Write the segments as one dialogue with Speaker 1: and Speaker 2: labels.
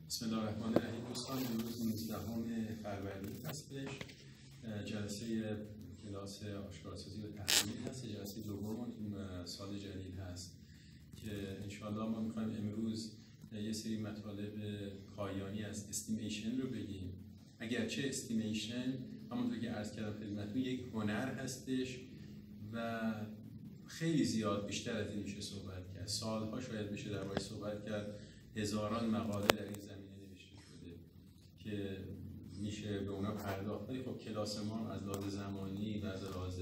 Speaker 1: بسم الله الرحمن الرحیم. دوستان امروز 19 فروردین هستش. جلسه کلاس آشکارسازی و تحلیل هست. جلسه دوم این سال جدید هست که انشاءالله ما میخوایم امروز یه سری مطالب پایانی از استیمیشن رو بگیم. اگرچه استیمیشن همونطور که عرض کردم خدمتتون یک هنر هستش و خیلی زیاد بیشتر از این میشه صحبت کرد. سالها شاید بشه درباره‌اش صحبت کرد. هزاران مقاله در این زمینه نوشته شده که میشه به اونا پرداخت. ولی خب کلاس ما از لحاظ زمانی و از لحاظ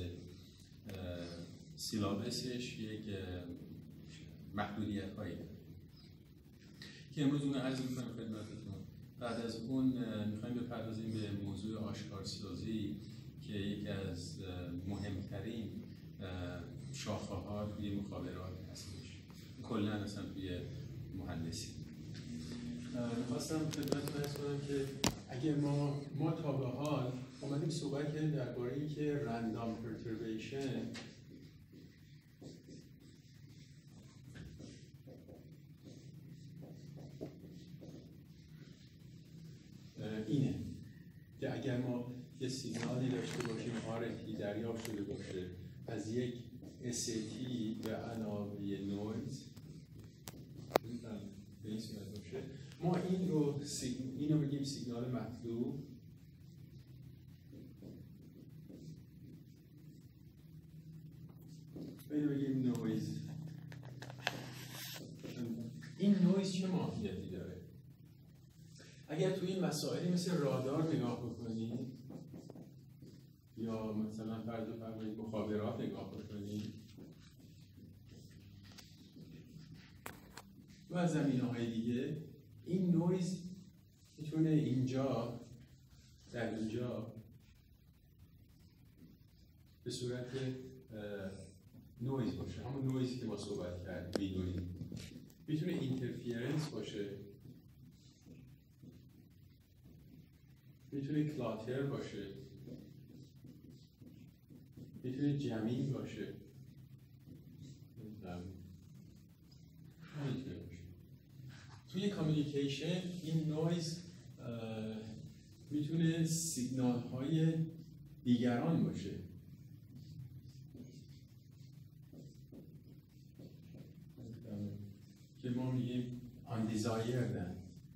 Speaker 1: سیلابسش یک محدودیت هایی داره که امروز اون عرض میکنم خدمتتون. بعد از اون میخوایم بپردازیم به موضوع آشکارسازی که یکی از مهمترین شاخه ها توی مخابرات هستش، کلا اصلا توی مهندسی. میخواستم خدمتتون عرض کنم که اگه ما تا به حال اومدیم صحبت کردیم درباره اینکه رندام پرتربیشن اینه که اگر ما یه سیگنالی داشته باشیم آرتی دریافت شده باشه از یک SAT به علاوه نویز به این صورت باشه، ما اینو بگیم سیگنال مطلوب، اینو بگیم نویز. این نویز چه ماهیتی داره؟ اگر توی این مسائلی مثل رادار نگاه بکنید یا مثلا فرض بفرمایید مخابرات نگاه بکنید و زمینه‌های دیگه، این نویز میتونه اینجا در اینجا به صورت نویز باشه، همون نویزی که ما صحبت کردیم میدونیم. میتونه اینترفیرنس باشه، میتونه کلاتر باشه، میتونه جمعی باشه، توی کامیونیکیشن این نویز میتونه سیگنال های دیگران باشه. که ما میگیم undesired.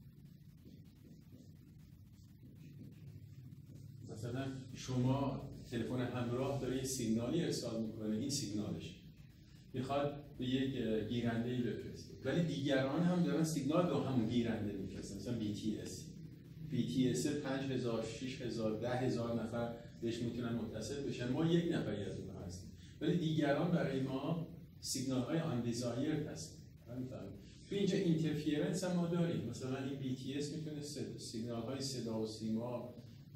Speaker 1: مثلا شما تلفن همراه داره یه سیگنالی ارسال میکنه، این سیگنالش میخواد به یک گیرنده‌ای بفرسته، ولی دیگران هم دارن سیگنال به همون گیرنده میفرستن. مثلا BTS 5000 6000 10000 نفر بهش میتونن متصل بشن، ما یک نفری از اونها هستیم، ولی دیگران برای ما سیگنال های undesired هستن. تو اینجا اینترفیرنس هم ما داریم. مثلا این BTS میتونه سیگنال های صدا و سیما،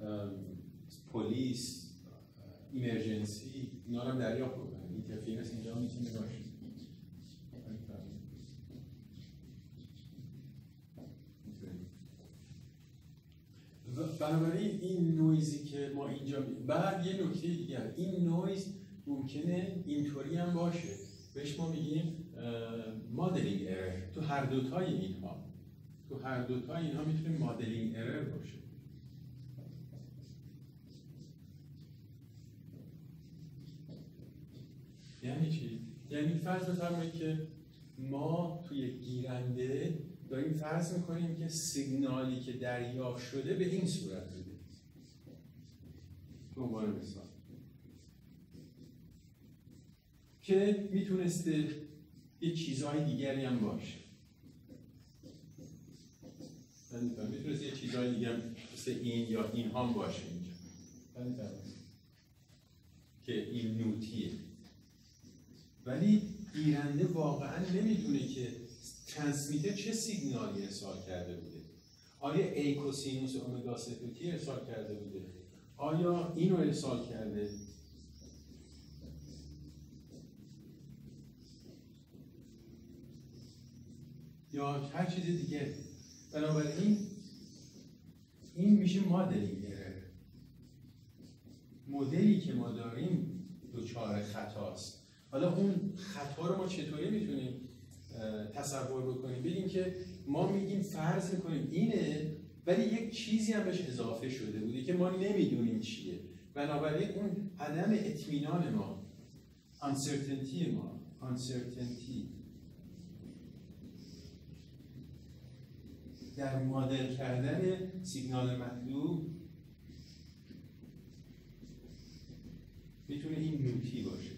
Speaker 1: پلیس، ایمرجنسی، اینا رو هم دریافت بکنه. اینترفیرنس اینجا میتونه باشه. بنابراین این نویزی که ما اینجا بعد یه نکته دیگر، این نویز ممکنه اینطوری هم باشه، بهش ما میگیم مدلینگ ارر. تو هر دوتای اینها میتونه مدلینگ ارر باشه. یعنی چی؟ یعنی فرض بفرمایید که ما توی گیرنده داریم فرض میکنیم که سیگنالی که دریافت شده به این صورت بوده. به عنوان مثال که میتونسته یه چیزهای دیگری هم باشه. میتونسته یه چیزهای دیگه هم مثل این یا این هم باشه اینجا که این نوتیه، ولی گیرنده واقعا نمیدونه که ترانسمیتر چه سیگنالی ارسال کرده بوده. آیا ای کوسینوس اومگا سکوتی ارسال کرده بوده؟ آیا اینو ارسال کرده؟ یا هر چیز دیگه؟ بنابراین این میشه مدلینگ ارر. مدلی که ما داریم دچار خطاست. حالا اون خطا رو ما چطوری میتونیم تصور بکنیم، بگیم که ما میگیم فرض میکنیم اینه ولی یک چیزی هم بهش اضافه شده بوده که ما نمیدونیم چیه، بنابراین اون عدم اطمینان ما، uncertainty ما، uncertainty در مدل کردن سیگنال مطلوب میتونه این نوتی باشه.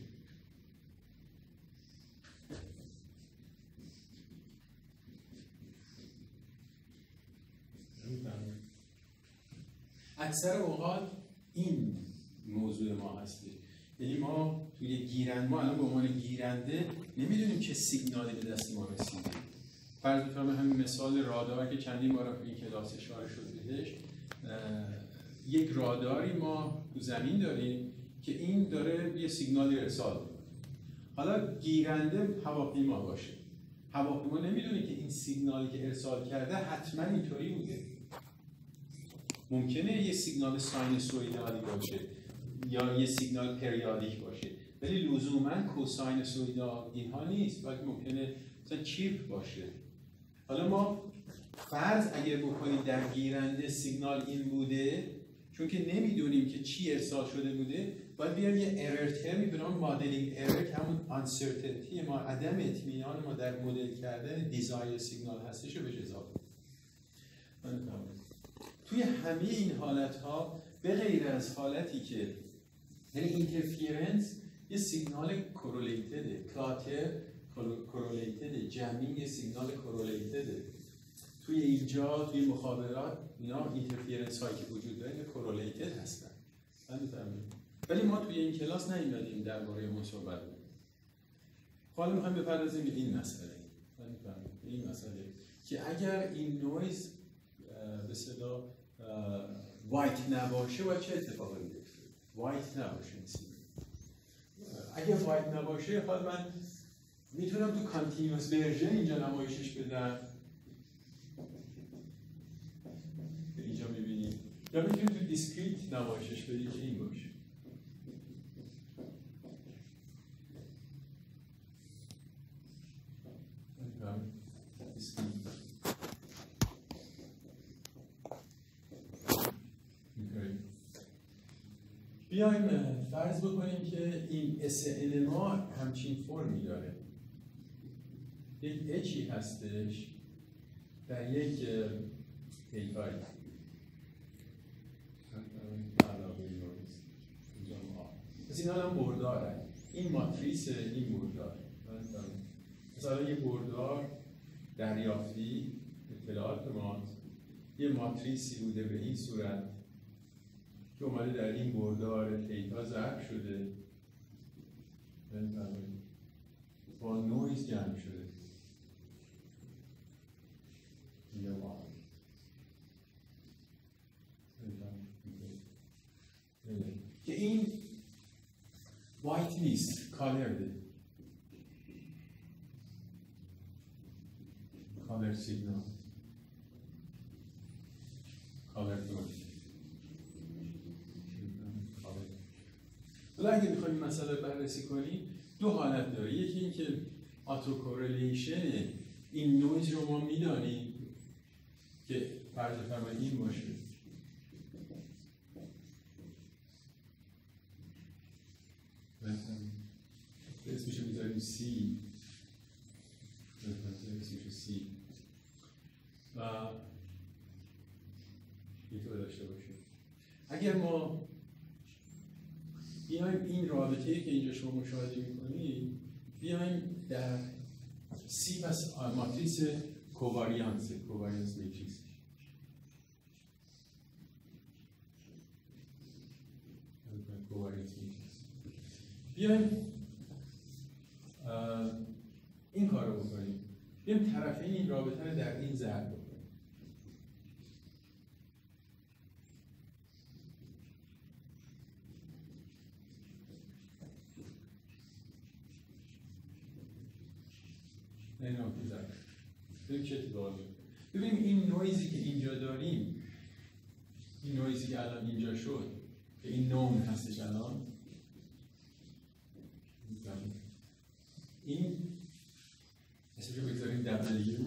Speaker 1: اکثر اوقات این موضوع ما هستی، یعنی ما توی گیرنده، ما الان به عنوان گیرنده نمیدونیم چه سیگنالی به دست ما رسیده. فرض بفرمایید همین مثال رادار که چندین بار این کلاس اشاره شد بهش، یک راداری ما تو زمین داریم که این داره یه سیگنالی ارسال میکنه. حالا گیرنده هواپیما باشه، هواپیما نمیدونه که این سیگنالی که ارسال کرده حتما اینطوری بوده. ممکنه یه سیگنال ساینوسویدالی باشه یا یه سیگنال پریادیک باشه، ولی لزوما کوساینوسویدال اینها نیست، بلکه ممکنه مثلا چیپ باشه. حالا ما فرض اگر بکنیم در گیرنده سیگنال این بوده، چون که نمیدونیم که چی ارسال شده بوده، باید بیایم یه ارر ترمی به نام مدلینگ ارر که همون uncertainty ما، عدم اطمینان ما در مدل کردن دیزاین سیگنال هستش رو بهش اضافه کنیم. توی همه این حالت‌ها به غیر از حالتی که یعنی اینترفیرنس یه سیگنال کورولیتده، کلاتر کورولیتده، جمعی سیگنال کورولیتده. توی اینجا توی مخابرات اینا اینترفیرنس هایی که وجود داره کورولیتد هستن. ولی ما توی این کلاس نیومدیم درباره اون صحبت کنیم. حالا می‌خوایم بپردازیم به این مسئله. این مسئله که اگر این نویز به صدا وایت نباشه و چه اتفاقی میفته؟ وایت نباشه اگه وایت نباشه، حالا من میتونم تو کانتینوس ورژن اینجا نمایشش بدم، اینجا میبینید، یا میتونم تو دیسکریت نمایشش بدید که این باشه. بیایم فرض بکنیم که این SN ما همچین فرمی داره، یک اچی هستش در یک پیکاری پس این الان برداره، این ماتریس این بردار، مثلا یه بردار دریافتی اطلاعات ما یه ماتریسی بوده به این صورت که اومده در این بردار دیتا ضرب شده با نویز جمع شده که این وایت نیست، کالرده، کالر سیگنال، کالر نویز. حالا اگه بخوایم مسئله بررسی کنیم، دو حالت داره. یکی این که آتو کورلیشن این نویز رو ما میدانیم که فرض بفرمایید این باشه، اسمش رو میذاریم C، اسمش C و اینطور داشته باشیم. اگر ما بیایم این رابطه‌ای که اینجا شما مشاهده می‌کنید بیایم در C پس ماتریس کوواریانس میتریس بیایم این کار رو بکنیم، بیایم طرفین این رابطه رو در این ضرب بکنیم. ببینیم چه اتفاقی میفته. ببینیم این نویزی که اینجا داریم، این نویزی که الان اینجا شد که این نوم هستش الان، این اسمشو بگذاریم W.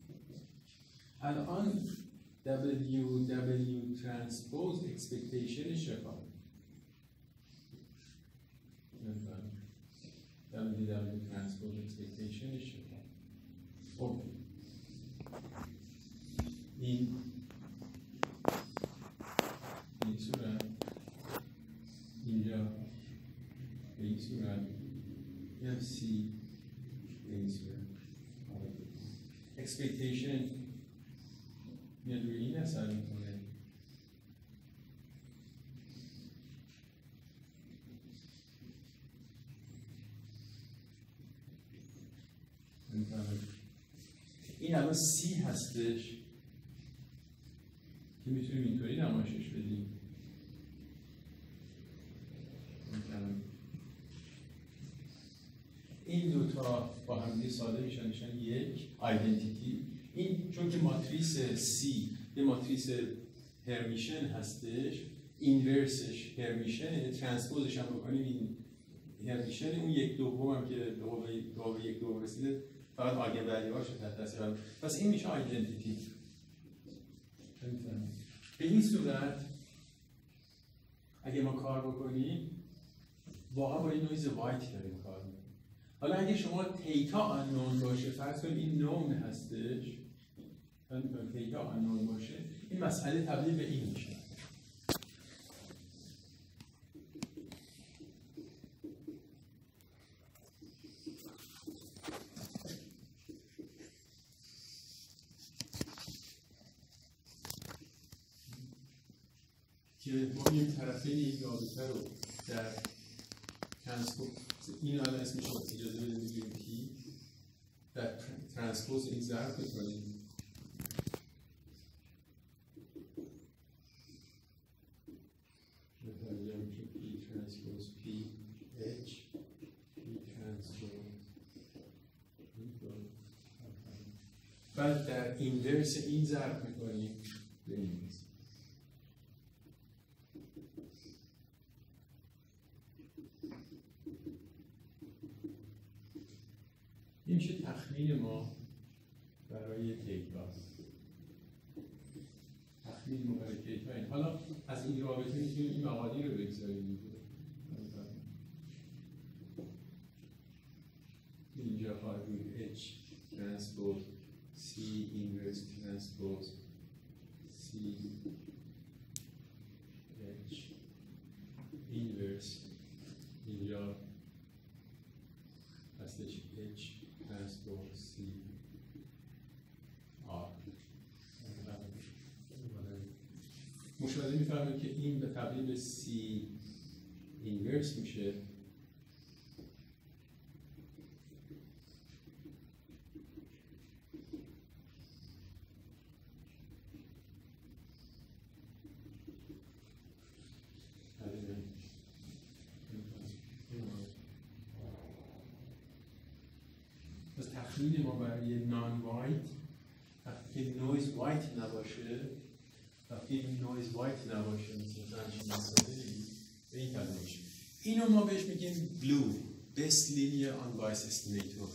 Speaker 1: الان W transpose expectationش چقدر؟ W transpose expectationش چقدر؟ خب این صورت اینجا به این صورت این هم C به این صورت expectation میاد روی این اثر میکنه. این الان C هستش که میتونیم اینطوری نمایشش بدیم. این دوتا با هم ساده میشن یک آیدنتیتی. این چون که ماتریس C یه ماتریس هرمیشن هستش، اینورسش هرمیشن، ترانسپوزش هم بکنیم این هرمیشن، اون یک دوم هم که به یک دوم رسیده فقط آگن ولی هاش تحت تاثیر قرار. پس این میشه آیدنتیتی. به این صورت اگه ما کار بکنیم واقعا با این نویز وایت داریم کار میکنیم. حالا اگه شما تیتا آنون باشه، فرض کنید این نون هستش، تیتا آنون باشه، این مسئله تبدیل به این میشه. که ما این طرفین یک رابطه رو در ترانسپوز، این الان اسمش رو اجازه بده بگیریم پی، در ترانسپوز این ظرف میکنیم. متوجه میشه پی ترانسپوز پی اچ، پی ترانسپوز، بعد در اینورس این ظرف میکنیم به این میز. این میشه تخمین ما برای تیتا. تخمین ما برای تیتا این. حالا از این رابطه میتونیم این مقادیر رو بگذاریم. اینجا روی H ترانسپوز C اینورس ترانسپوز C H اینورس، اینجا هستش H ترانسپوز C R. مشاهده می‌فرمایید که این به تبدیل به C اینورس میشه. تخمین ما برای نان وایت، وقتی که نویز وایت نباشه، وقتی نویز وایت نباشه مثل همچین مسائلی به این تبدیل میشه. اینو ما بهش میگیم بلو، best linear unbiased estimator.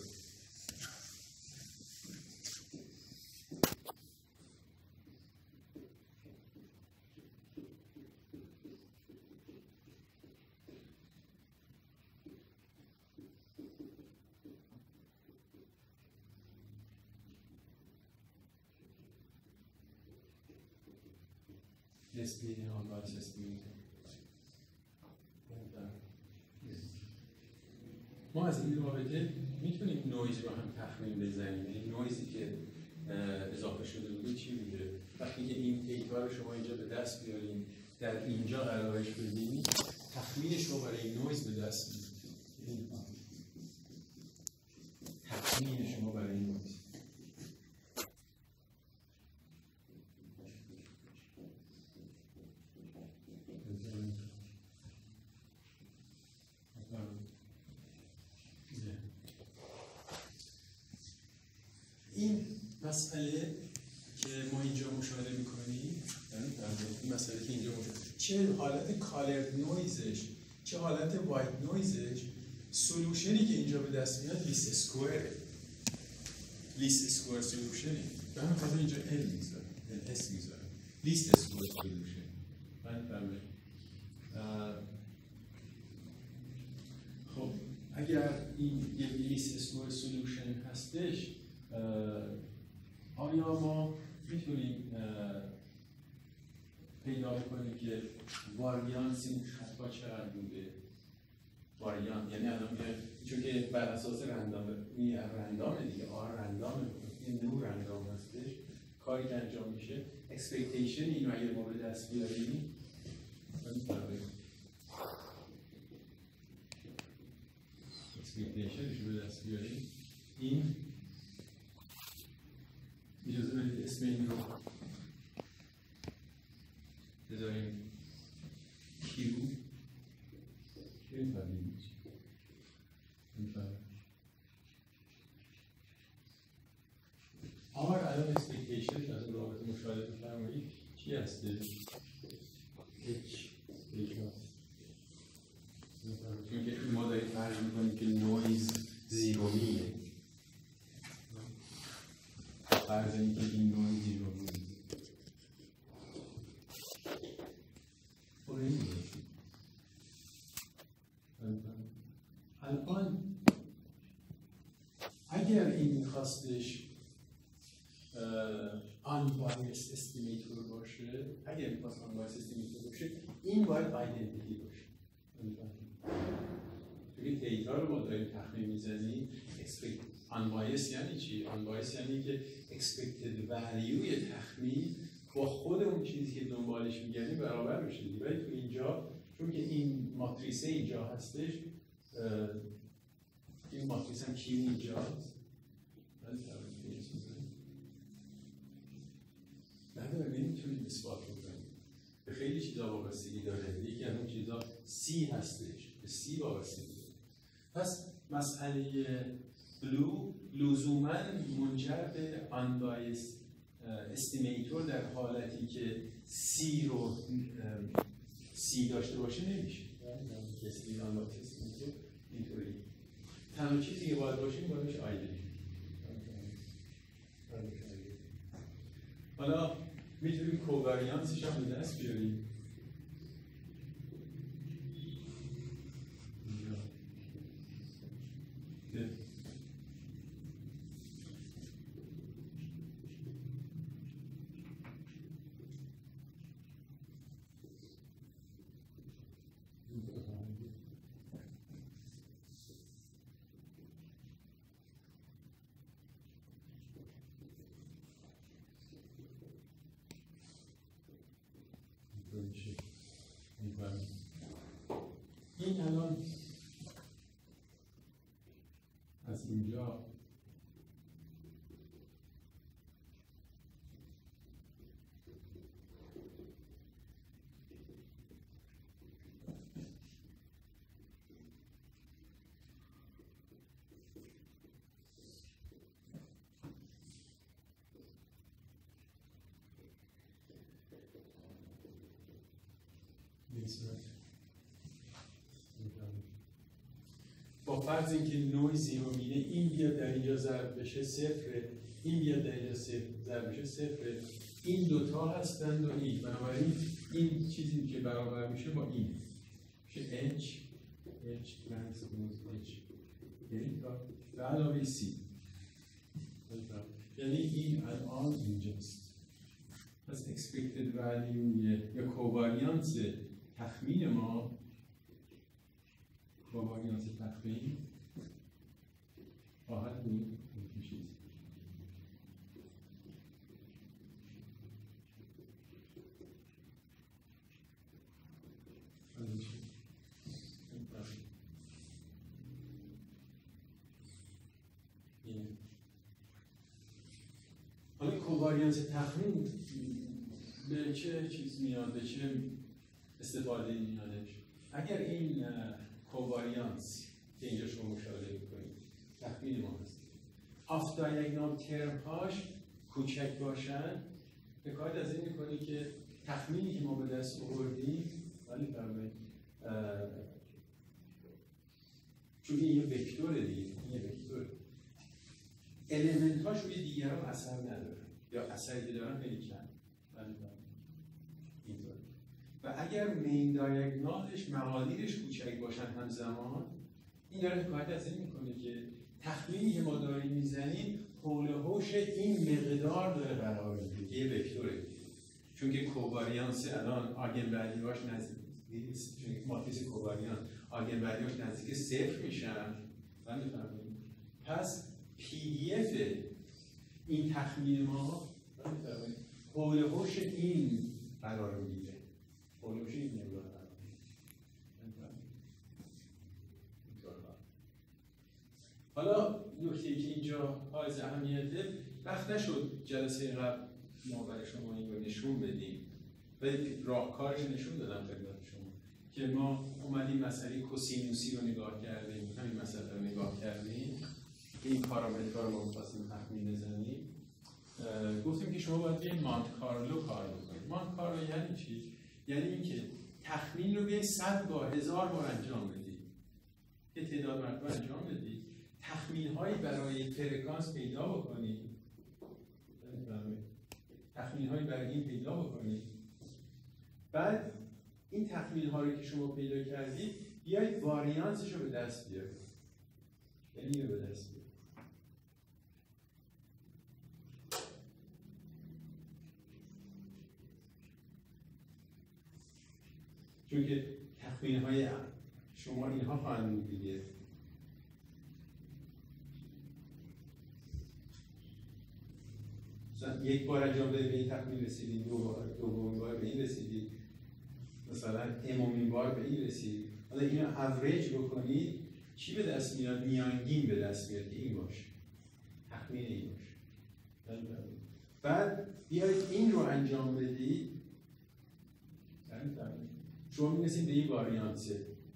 Speaker 1: ما از این رابطه میتونیم نویز رو هم تخمین بزنیم. این نویزی که اضافه شده بوده چی بوده؟ وقتی که این تیتا رو شما اینجا به دست بیاریم، در اینجا قرارش بدیم، تخمینش رو برای این نویز به دست میاریم. تخمین شما برای این نویز. این مسئله که ما اینجا مشاهده میکنیم، این مسئله که اینجا مشاهده، چه حالت کالرد نویزش چه حالت وایت نویزش، سولوشنی که اینجا به دست میاد لیست اسکوئره. لیست اسکوئر سولوشن به همین خاطر اینجا ال میذارم اس میذارم لیست اسکوئر سولوشن. خب اگر این یک لیست اسکوئر سولوشن هستش، آیا ما میتونیم پیدا کنیم که واریانس این خطا چقدر بوده؟ واریانس یعنی الان چون که بر اساس رندامه دیگه، رندامه، این نوع رندام هستش، کاری که انجام میشه اکسپکتیشن اینو اگر ما به دست بیاریم اکسپکتیشنش رو به دست بیاریم، این اجازه بدید اسم این رو بذاریم Q این فرمید R الان اکسپکتیشنش از این رابطه مشاهده بفرمایید چی هستش؟ H چون که ما داریم فرض میکنیم که نویز زیرومیه، فرض این که این نویز زیرومیه الان اگر این میخواستش unbiased estimator باشه، اگر میخواست unbiased estimator باشه، این باید identity باشه. توی دیتا رو ما داریم تخمین میزنیم، unbiased یعنی چی؟ unbiased یعنی که expected value تخمین با خود اون چیزی که دنبالش میگردیم برابر بشه. ولی تو اینجا چون که این ماتریسه اینجا هستش، این ماتریسه هم کی اینجاست، نمیتونیم اثبات کنیم. به خیلی چیزا وابستگی داره. یکی از اون چیزا سی هستش، به سی وابستگی داره. پس مسئله بلو لزوما منجر به unbiased estimator در حالتی که سی رو سی داشته باشه نمیشه. اینطوری تنها چیزی که باید باشه باید باشه آیدنتی. حالا میتونیم کوواریانسش هم به دست بیاریم. این الان از اینجا با فرض اینکه نوع زیرومینه این بیاد در اینجا ضرب بشه صفره، این بیاد در اینجا ضرب بشه صفره، این دوتا هستند و این، بنابراین این چیزی که برابر میشه با این میشه H ترانسپوز H به علاوه C. یعنی این الان اینجاست. پس expected value یا کوواریانس تخمین ما، کوواریانس تخمین خواهد بود این چیز. حالا کوواریانس تخمین به چه چیز میاد، به چه استفاده میادش؟ اگر این کوواریانس که اینجا شما مشاهده میکنید تخمین ما هست، آف دایگونال ترم هاش کوچک باشن، حکایت از این میکنی که تخمینی که ما به دست آوردیم، ولی فرمایید چون این یه وکتوره دیگه، این یه وکتوره، المنت هاش روی دیگران اثر ندارن یا اثری که دارن خیلی کم. اینطور. و اگر مین دایگنالش مقادیرش کوچک باشن همزمان، این داره حکایت از این میکنه که تخمینی که ما داریم میزنیم حول و حوش این مقدار داره قرار میگیره، یه وکتوره. چون که کوواریانس الان آگن ولیوهاش نزدیک نیست، چون ماتریس کوواریانس آگن ولیوهاش نزدیک صفر میشن. میفهمید؟ پس PDF این تخمین ما حول و حوش این قرار میگیره، حول و حوش این مقدار قرار میگیره. حالا نکته‌ای که اینجا حائز اهمیته، وقت نشد جلسه قبل ما برای شما این رو نشون بدیم، ولی راهکارش نشون دادم خدمت شما که ما اومدیم مسئله کوسینوسی رو نگاه کردیم، همین مسئله رو نگاه کردیم، این پارامترها رو ما می‌خواستیم تخمین بزنیم. گفتیم که شما باید بیاین مانت کارلو کار بکنید. مانت کارلو یعنی چی؟ یعنی اینکه تخمین رو بیاین 100 بار 1000 بار انجام بدید، یه تعداد مرتبه انجام بدید، تخمین‌هایی برای فرکانس پیدا بکنید، تخمین‌هایی برای این پیدا بکنید. بعد این تخمین‌ها رو که شما پیدا کردید بیایید واریانسش رو به دست بیارید، یعنی اینو به دست بیارید. چون که تخمین‌های شما اینها خواهند بود دیگه. مثلا یک بار انجام دادید به این تخمین رسیدید، دومین بار به این رسیدید، مثلا اممین بار به این رسید. حالا اینو اوریج بکنید، چی به دست میاد؟ میانگین به دست میاد که این باشه، تخمین این باشه. بعد بیایید این رو انجام بدید، شما می‌رسید به این واریانس.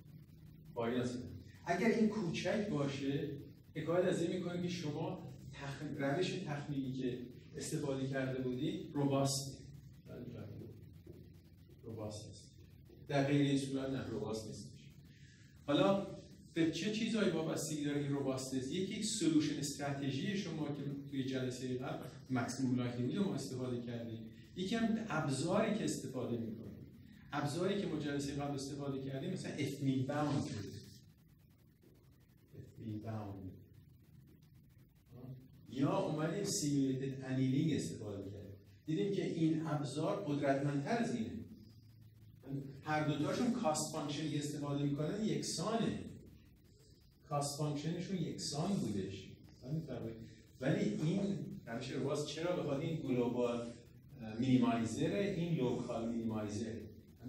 Speaker 1: اگر این کوچک باشه، حکایت از این می‌کنه که شما روش تخمینی که استفاده کرده بودید روباست نیست. در غیر این صورت نه، روباست نیست. حالا به چه چیزایی وابستگی داره این روباستنس؟ یک سولوشن استراتژی شما که توی جلسه قبل ماکسیموم لایکلیهود ما استفاده کردیم، یکی هم ابزاری که استفاده می‌کنیم. ابزاری که ما جلسه قبل استفاده کردیم مثلا FMEA باوند یا اومدیم سیمولیتد انیلینگ استفاده کردیم. دیدیم که این ابزار قدرتمندتر از اینه. هر دوتاشون کاست فانکشنی استفاده میکنن یکسانه، کاست فانکشنشون یکسان بودش، ولی این روش رواز چرا بخواد این گلوبال مینیمایزره، این لوکال مینیمایزره.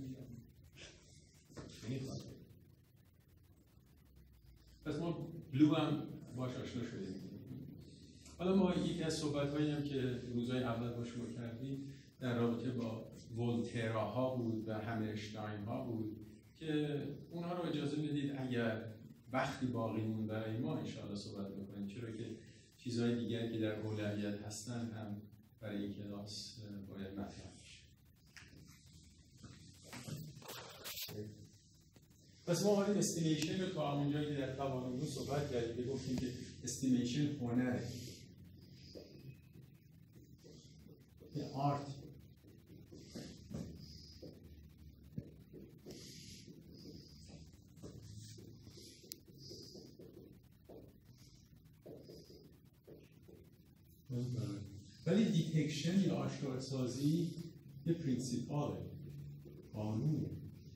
Speaker 1: پس ما بلو هم باش آشنا شدیم. حالا ما یکی از صحبت‌هایی هم که روزهای اول با شما کردیم در رابطه با ولتراها بود و همرشتاین ها بود که اونها رو اجازه بدید اگر وقتی باقی مون برای ما انشاءالله صحبت بکنیم، چرا که چیزهای دیگر که در اولویت هستن هم برای این کلاس باید مطرح بشه. پس ما اومدیم استیمیشن رو تا همونجایی که در توانمون صحبت کردیم که گفتیم که استیمیشن هنره، آرت. ولی دیتکشن یا آشکارسازی یه پرینسیپاله، قانونه.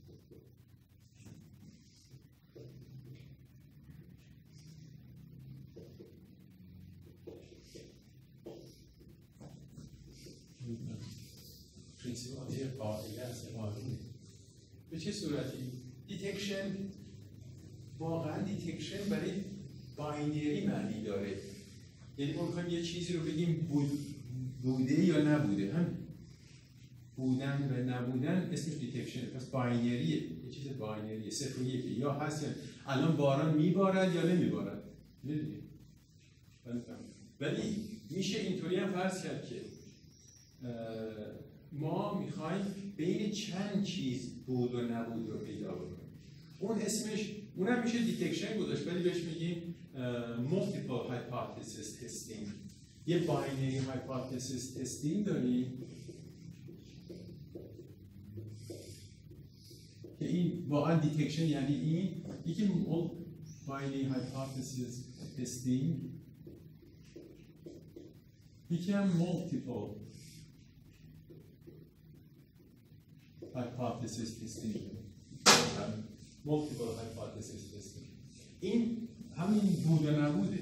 Speaker 1: پرینسیپال یه قاعده است، قانونه. به چه صورتی؟ دیتکشن، واقعا دیتکشن برای باینری معنی داره. یعنی ما میخوایم یه چیزی رو بگیم بوده یا نبوده، هم بودن و نبودن اسمش دیتکشن. پس باینریه، یه چیز باینریه، صفر و یکه، یا هست الان باران میبارد یا نمیبارد. میدونید؟ ولی میشه اینطوری هم فرض کرد که ما میخوایم بین چند چیز بود و نبود رو پیدا بکنیم. اون اسمش، اونم میشه دیتکشن گذاشت، ولی بهش میگیم multiple hypothesis testing. یه باینری hypothesis testing داریم که این واقعا دیتکشن یعنی این یکی باینری hypothesis testing، یکی هم multiple hypothesis testing. multiple hypothesis testing این همین بود و نبوده،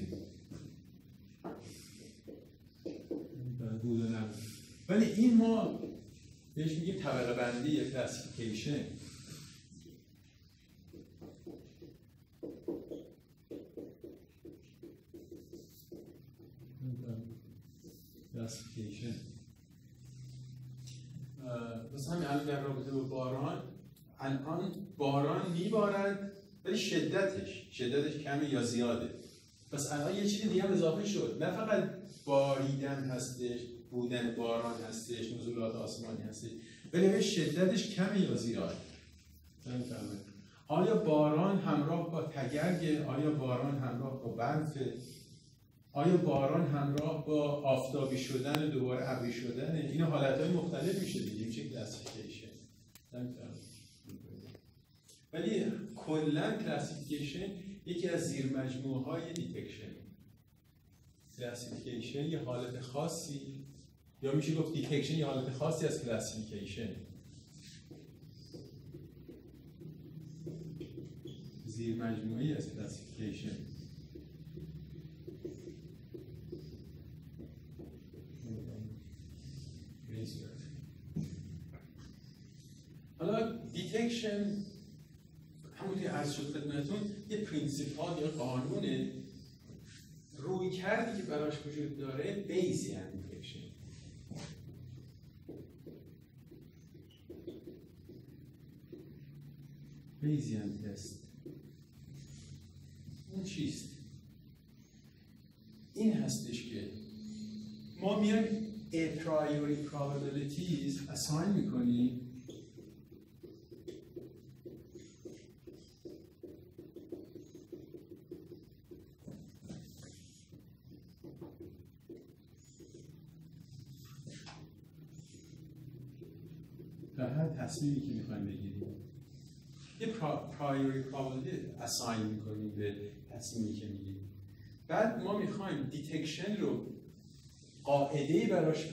Speaker 1: بود و نبود. ولی این ما بهش میگیم طبقه بندی یا کلاسیفیکیشن. کلاسیفیکیشن مثلا همین الان در رابطه با باران، الان باران میبارد ولی شدتش کمی یا زیاده. پس الان یه چیز دیگه هم اضافه شد، نه فقط باریدن هستش، بودن باران هستش، نزولات آسمانی هستش، ولی شدتش کمی یا زیاده. آیا باران همراه با تگرگ؟ آیا باران همراه با برفه؟ آیا باران همراه با آفتابی شدن، دوباره ابری شدن؟ این حالتهای مختلف میشه دیگه، میشه کلاسیفیکیشن. ولی کلا کلاسیفیکیشن یکی از زیر مجموعه های دیتکشن. کلاسیفیکیشن یه حالت خاصی، یا میشه گفت دیتکشن یه حالت خاصی از کلاسیفیکیشن. زیر مجموعه از کلاسیفیکیشن. حالا دیتکشن همونطور که عرض شد خدمتتون یه پرینسیپال یا قانونه، روی کردی که براش وجود داره بیزیان دیتکشن. بیزیان تست اون چیست؟ این هستش که ما میایم a priori probabilities assign میکنیم در هر تصمیمی که میخوایم بگیریم. یه priori probability assign میکنیم به تصمیمی که میگیریم. بعد ما میخوایم دیتکشن رو قاعده‌ای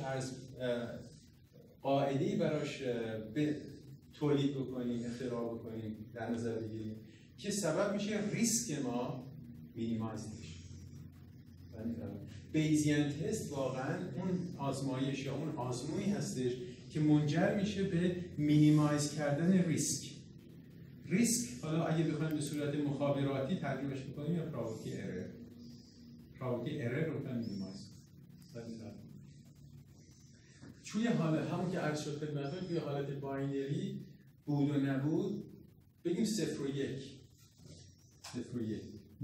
Speaker 1: براش تولید بکنیم، اختراع بکنیم، در نظر بگیریم که سبب میشه ریسک ما مینیمایز بشه. بیزیان تست واقعا اون آزمایش یا اون آزمونی هستش که منجر میشه به مینیمایز کردن ریسک. حالا اگه بخوایم به صورت مخابراتی ترجمهش بکنیم یا پرابابیلیتی ارر. پرابابیلیتی ارر رو هم مینیمایز. توی حالت همون که عرض شد خدمتتون، توی حالت باینری بود و نبود بگیم 0 و 1. 0 و 1.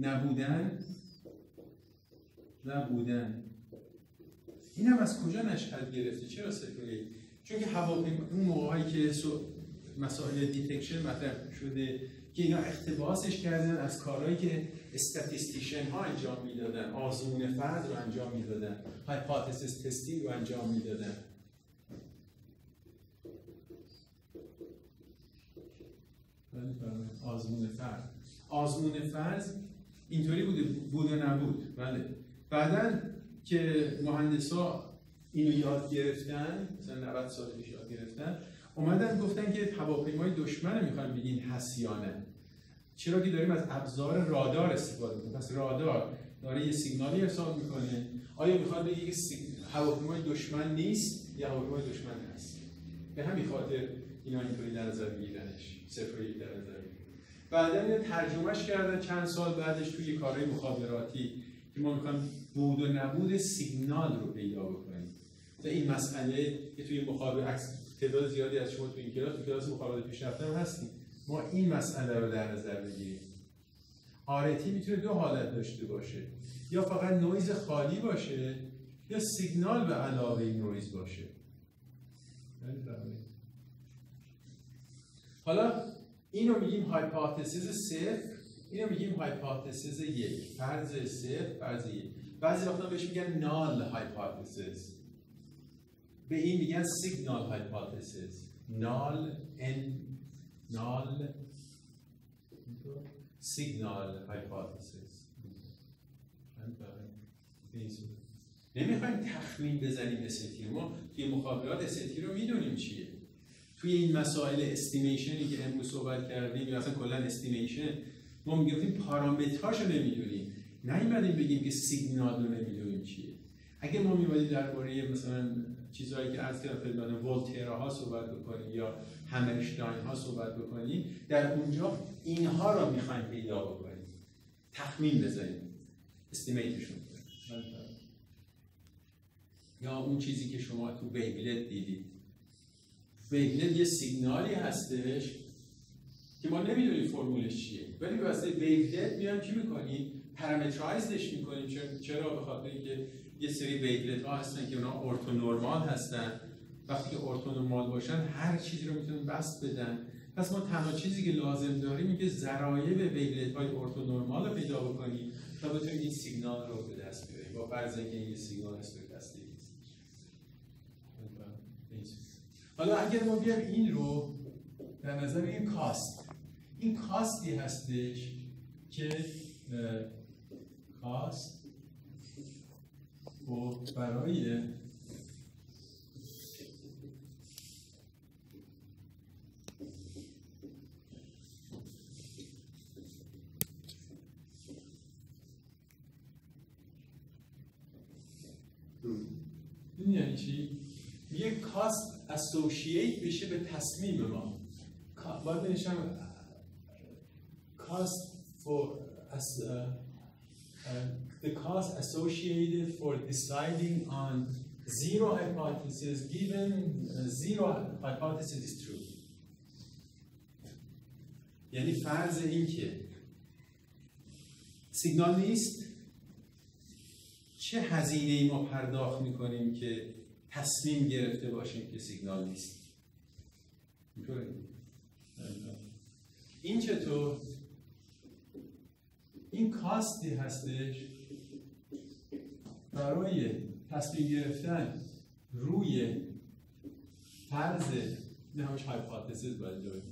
Speaker 1: نبودن. این هم از کجا نشأت گرفته؟ چرا 0 و 1؟ چون که هواپیما اون موقعی که مسائل دیتکشن مطرح شده که اینا اقتباسش کردن از کارهایی که استاتیستیشن ها انجام میدادن، آزمون فرد رو انجام میدادن، هایپوتزیس تستینگ رو انجام میدادن. آزمون فرد اینطوری بود و نبود. بله. بعدن که مهندسا اینو یاد گرفتن، مثلا 90 سال پیش یاد گرفتن، اومدن گفتن که هواپیمای دشمن رو میخوایم بگین هست یا نه. چرا که داریم از ابزار رادار استفاده میکنیم. پس رادار داره یه سیگنالی ارسال میکنه. آیا میخواد بگه که هواپیمای دشمن نیست یا هواپیمای دشمن هست؟ به همین خاطر اینا اینطوری در نظر میگیرنش، 0 و 1 در نظر میگیرن. بعدن ترجمهش کردن چند سال بعدش توی کارهای مخابراتی که ما میخوایم بود و نبود سیگنال رو پیدا بکنیم. این مسئله که توی مخابرات تعداد زیادی از شما توی این کلاس مخابرات پیشرفته هم هستیم، ما این مسئله رو در نظر بگیریم. آرتی میتونه دو حالت داشته باشه، یا فقط نویز خالی باشه یا سیگنال به علاوه نویز باشه. حالا اینو میگیم هایپوتزیس صفر اینو میگیم هایپوتزیس 1 فرض 0 فرض 1. بعضی وقتا بهش میگن نال هایپوتزیس، به این میگن سیگنال هایپوتزیس. نال سیگنال هایپوتزیس. نمیخوایم تخمین بزنیم استی، ما توی مخابرات استی رو میدونیم چیه. توی این مسائل استیمیشنی که امروز صحبت کردیم یا اصلا کلا استیمیشن ما میگیم پارامترهاشو نمیدونیم، نیومدیم بگیم که سیگنال رو نمیدونیم چیه. اگه ما میومدیم درباره مثلا چیزهایی که عرض کردم خدمتتون ولترها صحبت بکنیم یا همرشتاین ها صحبت بکنیم، در اونجا اینها رو میخوایم پیدا بکنیم، تخمین بزنیم، استیمیتشون کنیم. یا اون چیزی که شما تو بیبلت دیدید، بیبلت یه سیگنالی هستش که ما نمیدونیم فرمولش چیه، ولی به واسطه بیبلت میایم چی میکنیم؟ پارامترایزش میکنیم. چرا؟ به خاطر اینکه یه سری بیبلت ها هستن که اونا ارتونورمال هستن. وقتی که ارتونورمال باشن هر چیزی رو میتونن بسط بدن. پس ما تنها چیزی که لازم داریم اینه که ذرایع بیبلت های ارتونورمال رو پیدا بکنیم تا بتونیم این سیگنال رو به دست بیاریم. با فرض اینکه این سیگنال استوکاستیک است. حالا اگر ما بیایم این رو در نظر بگیریم کاست، این کاستی هستش که کاست و برای این یعنی چی؟ یه کاست اسوسییت بشه به تصمیم ما. باید بنویسم cost for the cost associated for deciding on zero hypothesis given zero hypothesis is true. یعنی فرض این که سیگنال نیست، چه هزینه‌ای ما پرداخت می‌کنیم که تصمیم گرفته باشیم که سیگنال نیست. اینطوره. این چطور؟ این کاستی هستش برای تصمیم گرفتن روی فرض نه همش هایپوتزیس باید جایی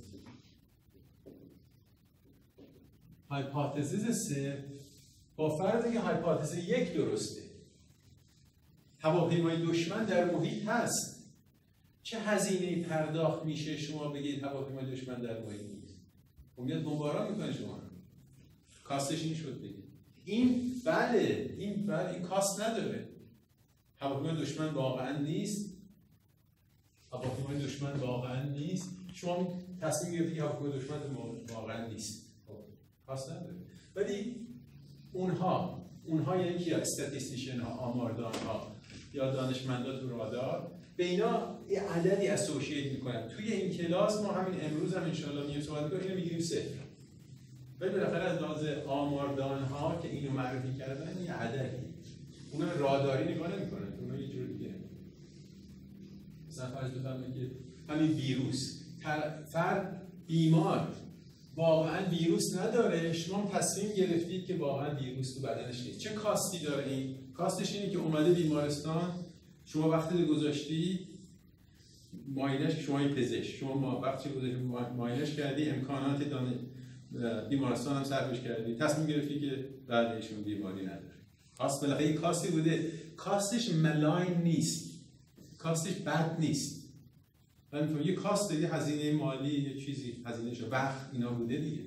Speaker 1: هایپوتزیس 3 با فرضی که هایپوتزیس 1 درسته، هواپیمای دشمن در محیط هست، چه هزینه‌ای پرداخت میشه شما بگید هواپیمای دشمن در محیط نیست؟ خب میاد بمباران میکنه شما، کاستش این شد بگید. این بله این کاست نداره. هواپیمای دشمن واقعا نیست، هواپیمای دشمن واقعا نیست، شما تصمیم گرفتید که هواپیمای دشمن واقعا نیست، کاست نداره. ولی اونها یعنی که استاتیستیشن ها، آماردان ها یا دانشمندان تو رادار به اینا یه عددی اسوسییت میکنن. توی این کلاس ما همین امروز هم انشالله میگیم صحبت کنیم، اینو میگیریم 0. ولی بالاخره از لحاظ آماردان ها که اینو معرفی کردن یه عددی، اونا راداری نگاه نمیکنن، اونا یه جور دیگه. مثلا فرض بفرمایید که همین ویروس، فرد بیمار واقعا ویروس نداره، شما تصمیم گرفتید که واقعا ویروس تو بدنش نیست. چه کاستی داره این؟ کاستش اینه که اومده بیمارستان، شما وقتی گذاشتی معاینش، شما این پزشک، شما وقتی گذاشتی معاینش کردی، امکانات بیمارستان هم صرفش کردی، تصمیم گرفتی که بعدشون بیماری نداره. کاست بالاخره یک کاستی بوده. کاستش ملاین نیست، کاستش بد نیست. من یه کاست یه هزینه مالی، یه چیزی هزینه شو وقت اینا بوده دیگه.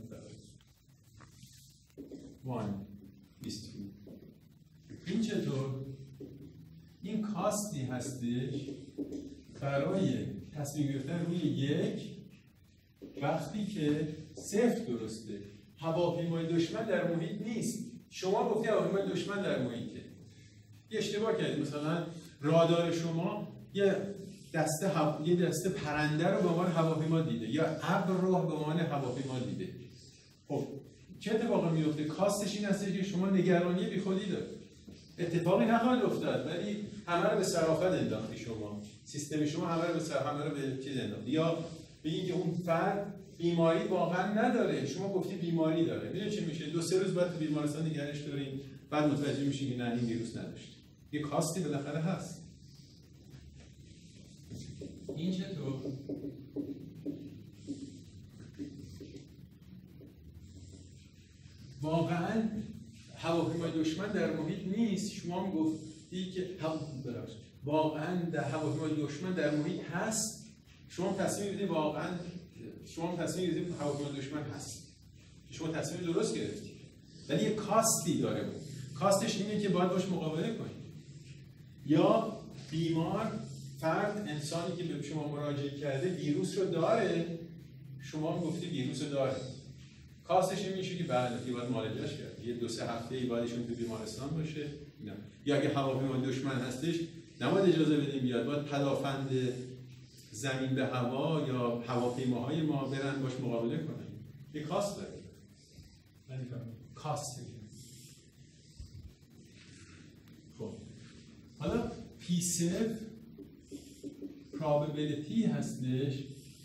Speaker 1: این چطور؟ این کاستی هستش برای تصمیم گرفتن روی 1 وقتی که 0 درسته. هواپیمای دشمن در محیط نیست. شما گفتی هواپیمای دشمن در محیطه. یه اشتباه کردید. مثلا رادار شما یه دسته پرنده رو به عنوان هواپیما دیده یا ابر رو به عنوان هواپیما دیده. خب چه اتفاقی میفته؟ کاستش این هست که شما نگرانی بیخودی دارید. اتفاقی نخواهد افتاد ولی همه رو به صرافت انداختی شما. سیستم شما همه رو به چیز انداختی. یا بگی که اون فرد بیماری واقعا نداره، شما گفتی بیماری داره، میدونی چی میشه؟ 2-3 روز بعد تو بیمارستان نگرش داریم، بعد متوجه میشین که نه این ویروس نداشت. یه کاستی بالاخره هست. این چطور؟ واقعا هواپیمای دشمن در محیط نیست. شما میگفتی که واقعا در هواپیمای دشمن در محیط هست. شما تصمیم گرفتید واقعا هواپیمای دشمن هست. شما تصمیم درست گرفتید. ولی یه کاستی داره بود. کاستش اینه که باید باش مقابله کنید. یا بیمار فرد انسانی که به شما مراجعه کرده ویروس رو داره، شما میگفتی ویروس رو داره. کاستش این میشه که بله باید معالجهش کرد. یه 2-3 هفته بعدشون تو بیمارستان باشه. نه. یا اگه هواپیمای دشمن هستش نباید اجازه بدیم بیاد. باید پدافند زمین به هوا یا هواپیماهای ما برن باش مقابله کنن. یه کاست داره. کاست دیگه. خب حالا P7 probability هستش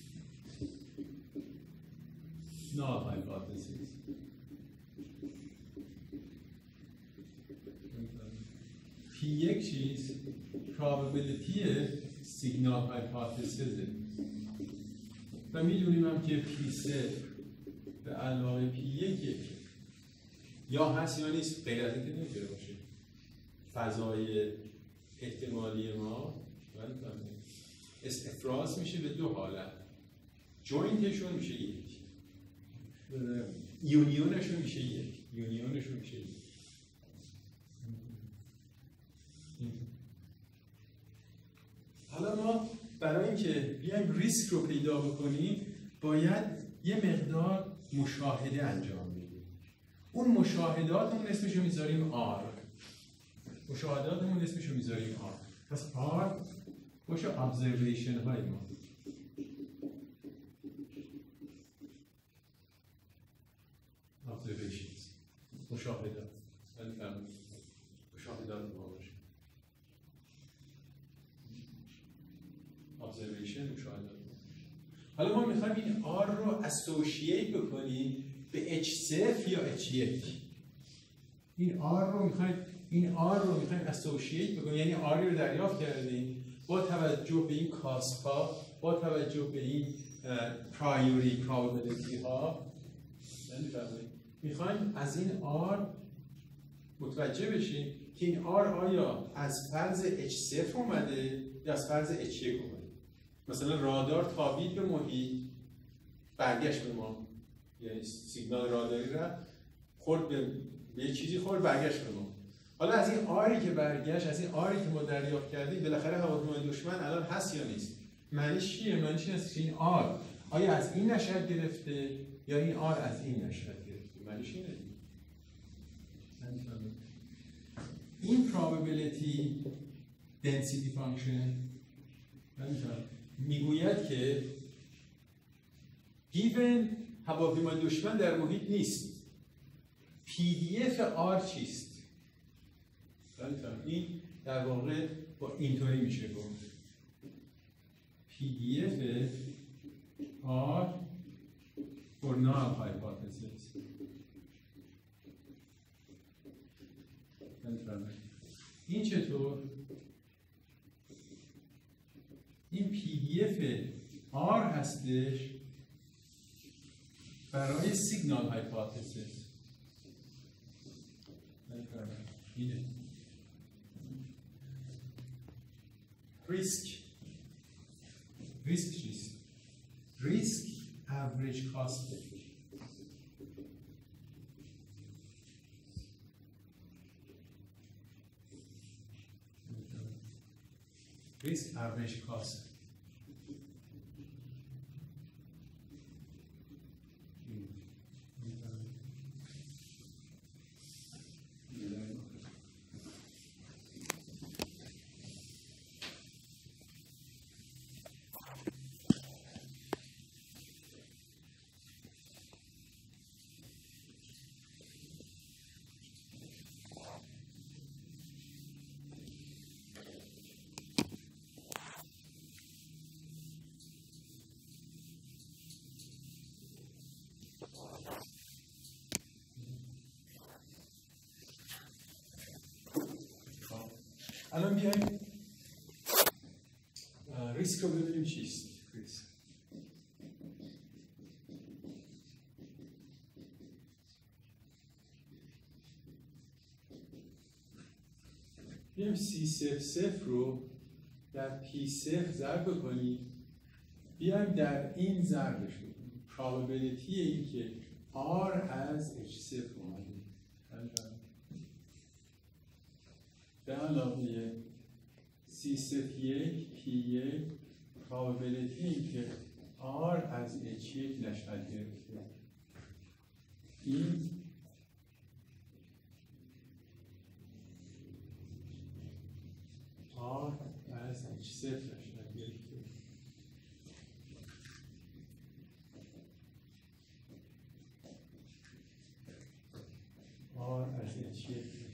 Speaker 1: null hypothesis. P1 چیز probability signal hypothesis و میدونیم هم که P0 به علاوه P1 یا هست یا نیست، غیر از اینکه نمیتونه باشه. فضای احتمالی ما افراز میشه به 2 حالت. جوینتشون میشه 1، یونیونشون میشه 1. حالا ما برای اینکه بیایم ریسک رو پیدا بکنیم باید یه مقدار مشاهده انجام بدیم. اون مشاهداتمون اسمشو میذاریم R. پس R باشه observation های ما. observations مشاهدات ما باشه. observation مشاهدات. حالا ما میخوایم این R رو associate بکنیم به H0 یا H1. این R رو میخوایم associate بکنیم، یعنی R رو دریافت کردیم با توجه به این کاست ها، با توجه به این priori probability ها. میخوایم از این R متوجه بشیم که این R آیا از فرض H0 اومده یا از فرض H1 اومده. مثلا رادار تابید به محیط برگشت به ما، یعنی سیگنال راداری را خورد به یه چیزی خورد برگشت به ما. حالا از این آری که برگشت، از این آری که ما دریافت کردیم بالاخره هواپیمای دشمن الان هست یا نیست؟ معنیش چیه؟ معنیش این است که این آر آیا از این نشأت گرفته یا این آر از این نشأت گرفته؟ معنیش اینه. این probability density function میگوید که given هواپیمای دشمن در محیط نیست، PDF R چیست؟ این در واقع با اینطوری میشه گفت PDF R for null hypothesis. این چطور؟ این PDF R هستش برای signal hypothesis. اینه ریسک چیست؟ ریسک average cost. risk average cost. بیایم ریسک رو ببینیم چیست. ریسک بیایم C00 رو در P0 ضرب کنیم، بیایم در این ضربش کنیم. probability این که R از H0 اومده به علاوه C01 P1 probability این که R از H1 نشأت گرفته. این R از H0 نشأت گرفته. R از H1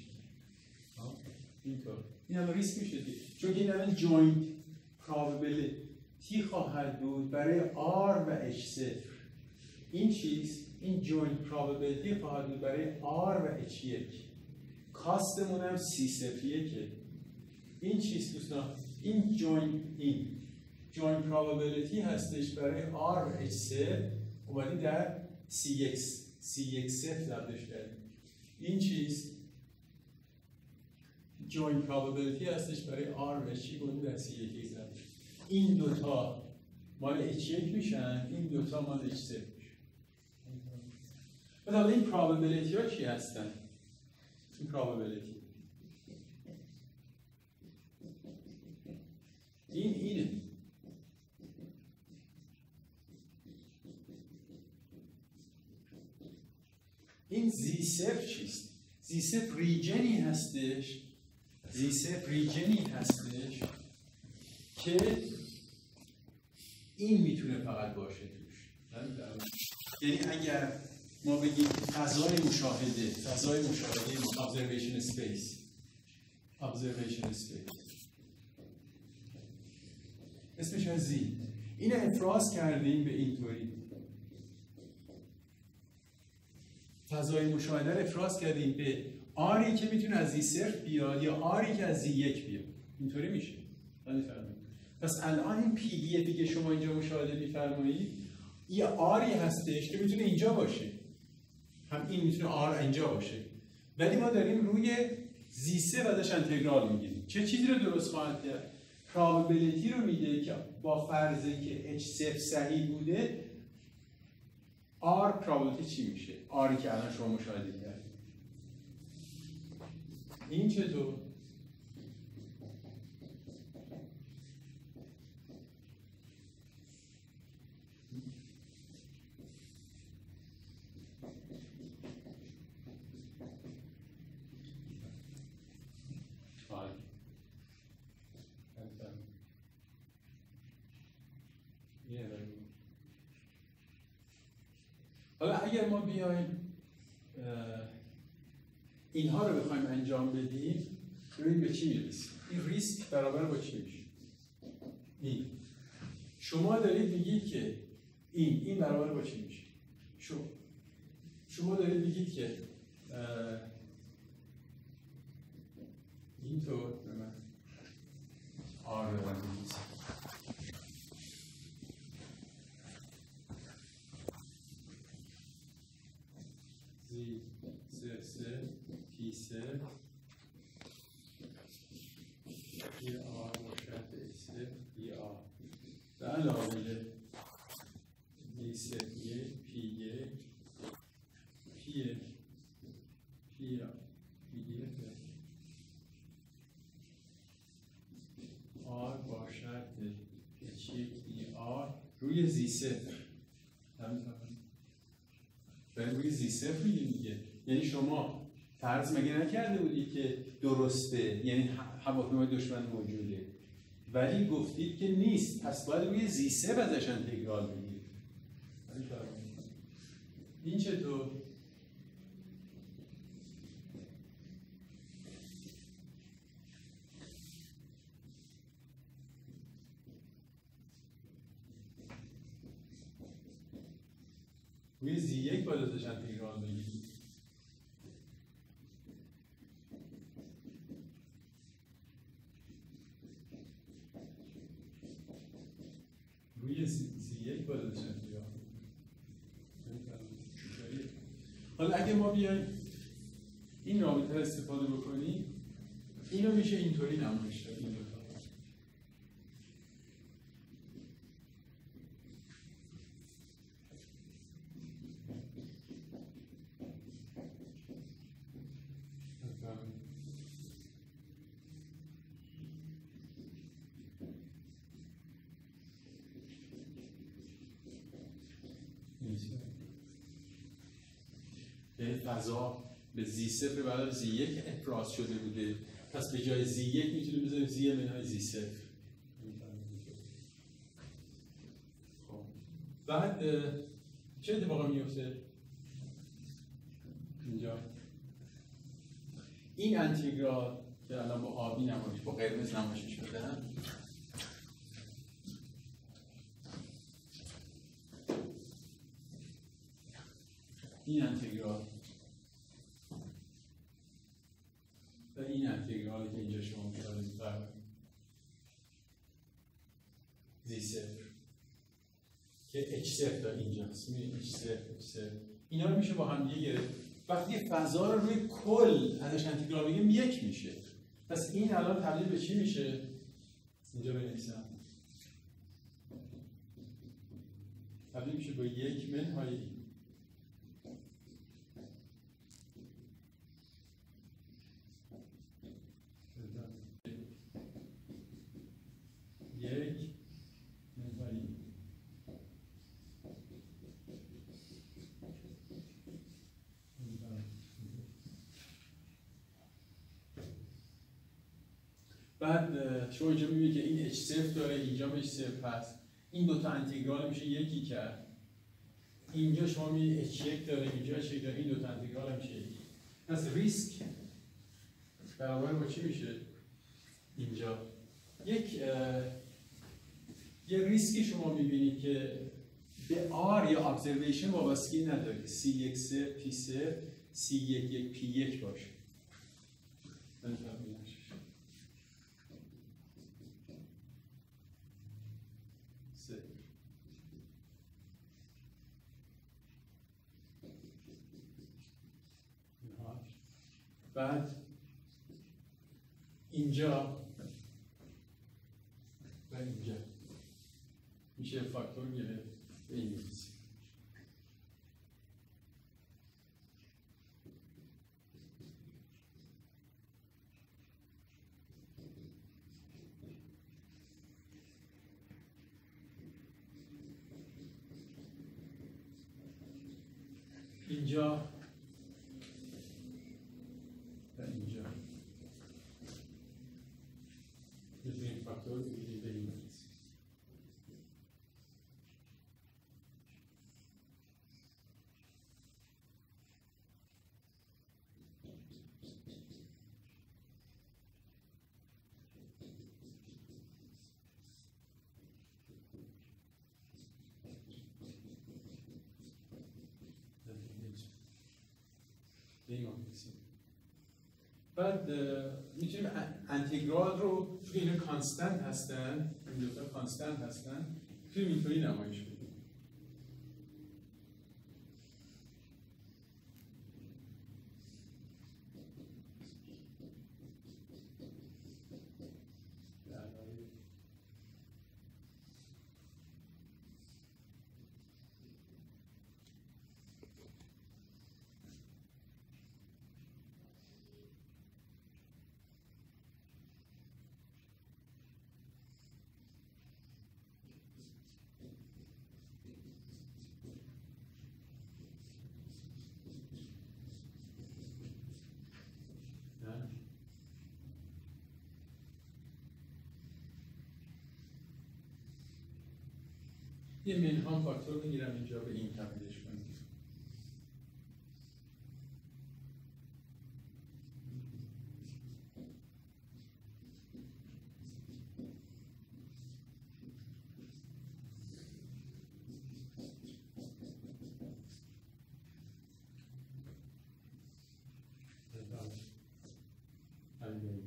Speaker 1: اینطور. این الان ریسک میشه دیگه، چون این الان جوینت پروبابیلیتی خواهد بود برای R و H0. این چیز، این جوینت پروبابیلیتی خواهد بود برای R و H1. کاستمون هم C01 که این چیز دوستان، این جوینت پروبابیلیتی هستش برای R و H0 اومدی در C1 ضربش کردیم. این چیز joint probability هستش برای R و H بود در C1 ضرب. این دوتا مال H1 میشن، این دوتا مال H0 میشن. حالا این probability ها چی هستن؟ این probability اینه. این Z0 چیست؟ Z0 ریجنی هستش، Z0 ریجنی هستش که این میتونه فقط باشه توش. یعنی اگر ما بگیم فضای مشاهده observation space اسمش از Z، این افراز کردیم به اینطوری فضای مشاهده رو افراز کردیم به آری که میتونه از Z0 بیاد یا آری که از Z1 بیاد. اینطوری میشه. پس الان این پی‌ای دیگه شما اینجا مشاهده می‌فرمایید یه آری هستش که میتونه اینجا باشه، هم این میتونه آر اینجا باشه، ولی ما داریم روی Z3 ازش انتگرال میگیریم. چه چیزی رو درست خواهد کرد؟ پروبابیلیتی رو میده که با فرضی که H0 صحیح بوده R پروبابیلیتی چی میشه؟ آری که الان شما مشاهده کردید. این چطور؟ حالا اگر ما بیایم اینها رو بخوایم انجام بدیم ببینید به چی میرسیم. این ریسک برابر با چی میشه؟ این شما دارید میگید که این برابر با چی میشه؟ شما دارید میگید که اینطور به من آر رو بگید P3 یه آر باشد به H3 یه آر به علاوه D3 P1 آر باشد به H1 ای آر روی Z0 برای روی Z0 میگیم دیگه. یعنی شما فرض مگه نکرده بودی که درسته، یعنی هواپیمای دشمن موجوده، ولی گفتید که نیست، پس باید روی Z0 ازش انتگرال بگیرید. این چطور؟ روی Z1 باید ازش انتگرال بگیرید. روی زی یک باید داشتن یا حالا اگه ما بیایم این رابطه رو استفاده بکنیم اینو میشه اینطوری نمایش داد این دوتا یعنی فضا به زی صفر برای زی یک افراز شده بوده، پس به جای زی یک میتونیم بذاریم زی منهای زی صفر. خب بعد چه اتفاقی میفته؟ اینجا این انتگرال که الان با آبی نمایش با قرمز نمایشش بدم این انتگرال و این انتگرالی که اینجا شما می‌دارید بر زی صفر که اچ صفر تا اینجاست، می‌بینید اچ صفر اینا رو میشه با هم دیگه گرفت. وقتی فضا رو روی کل ازش انتگرال بگیم یک میشه، پس این الان تبدیل به چی میشه؟ اینجا بنویسم تبدیل میشه با یک منهای بعد شما اینجا میبینید که این اچ صفر داره، اینجا اچ صفر هست، این دوتا انتگرال میشه یکی کرد، اینجا شما میبینید اچ یک داره، اینجا اچ یک داره، این دوتا انتگرال میشه یکی. پس ریسک برابر با چی میشه؟ اینجا یه ریسکی شما میبینید که به آر یا ابزرویشن وابستگی نداره که C1 P0 C1 P1 باشه. بعد اینجا و اینجا میشه فاکتور گرفت به این میرسیم. اینجا و اینجا میتونیم فاکتور بگیریم به این میرسیم. بعد میتونیم انتگرال رو چون اینا کانستنت هستن، این دوتا کانستنت هستن، میتونیم اینطوری نمایش بدیم. یه منهام فاکتور میگیرم اینجا به این تبدیلش کنیم.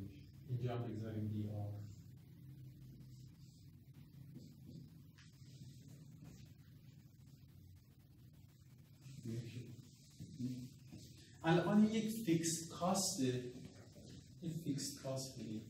Speaker 1: اینجا هم بگذاریم دی آر. الان یک فیکس کاسته، این فیکس کاست بگیم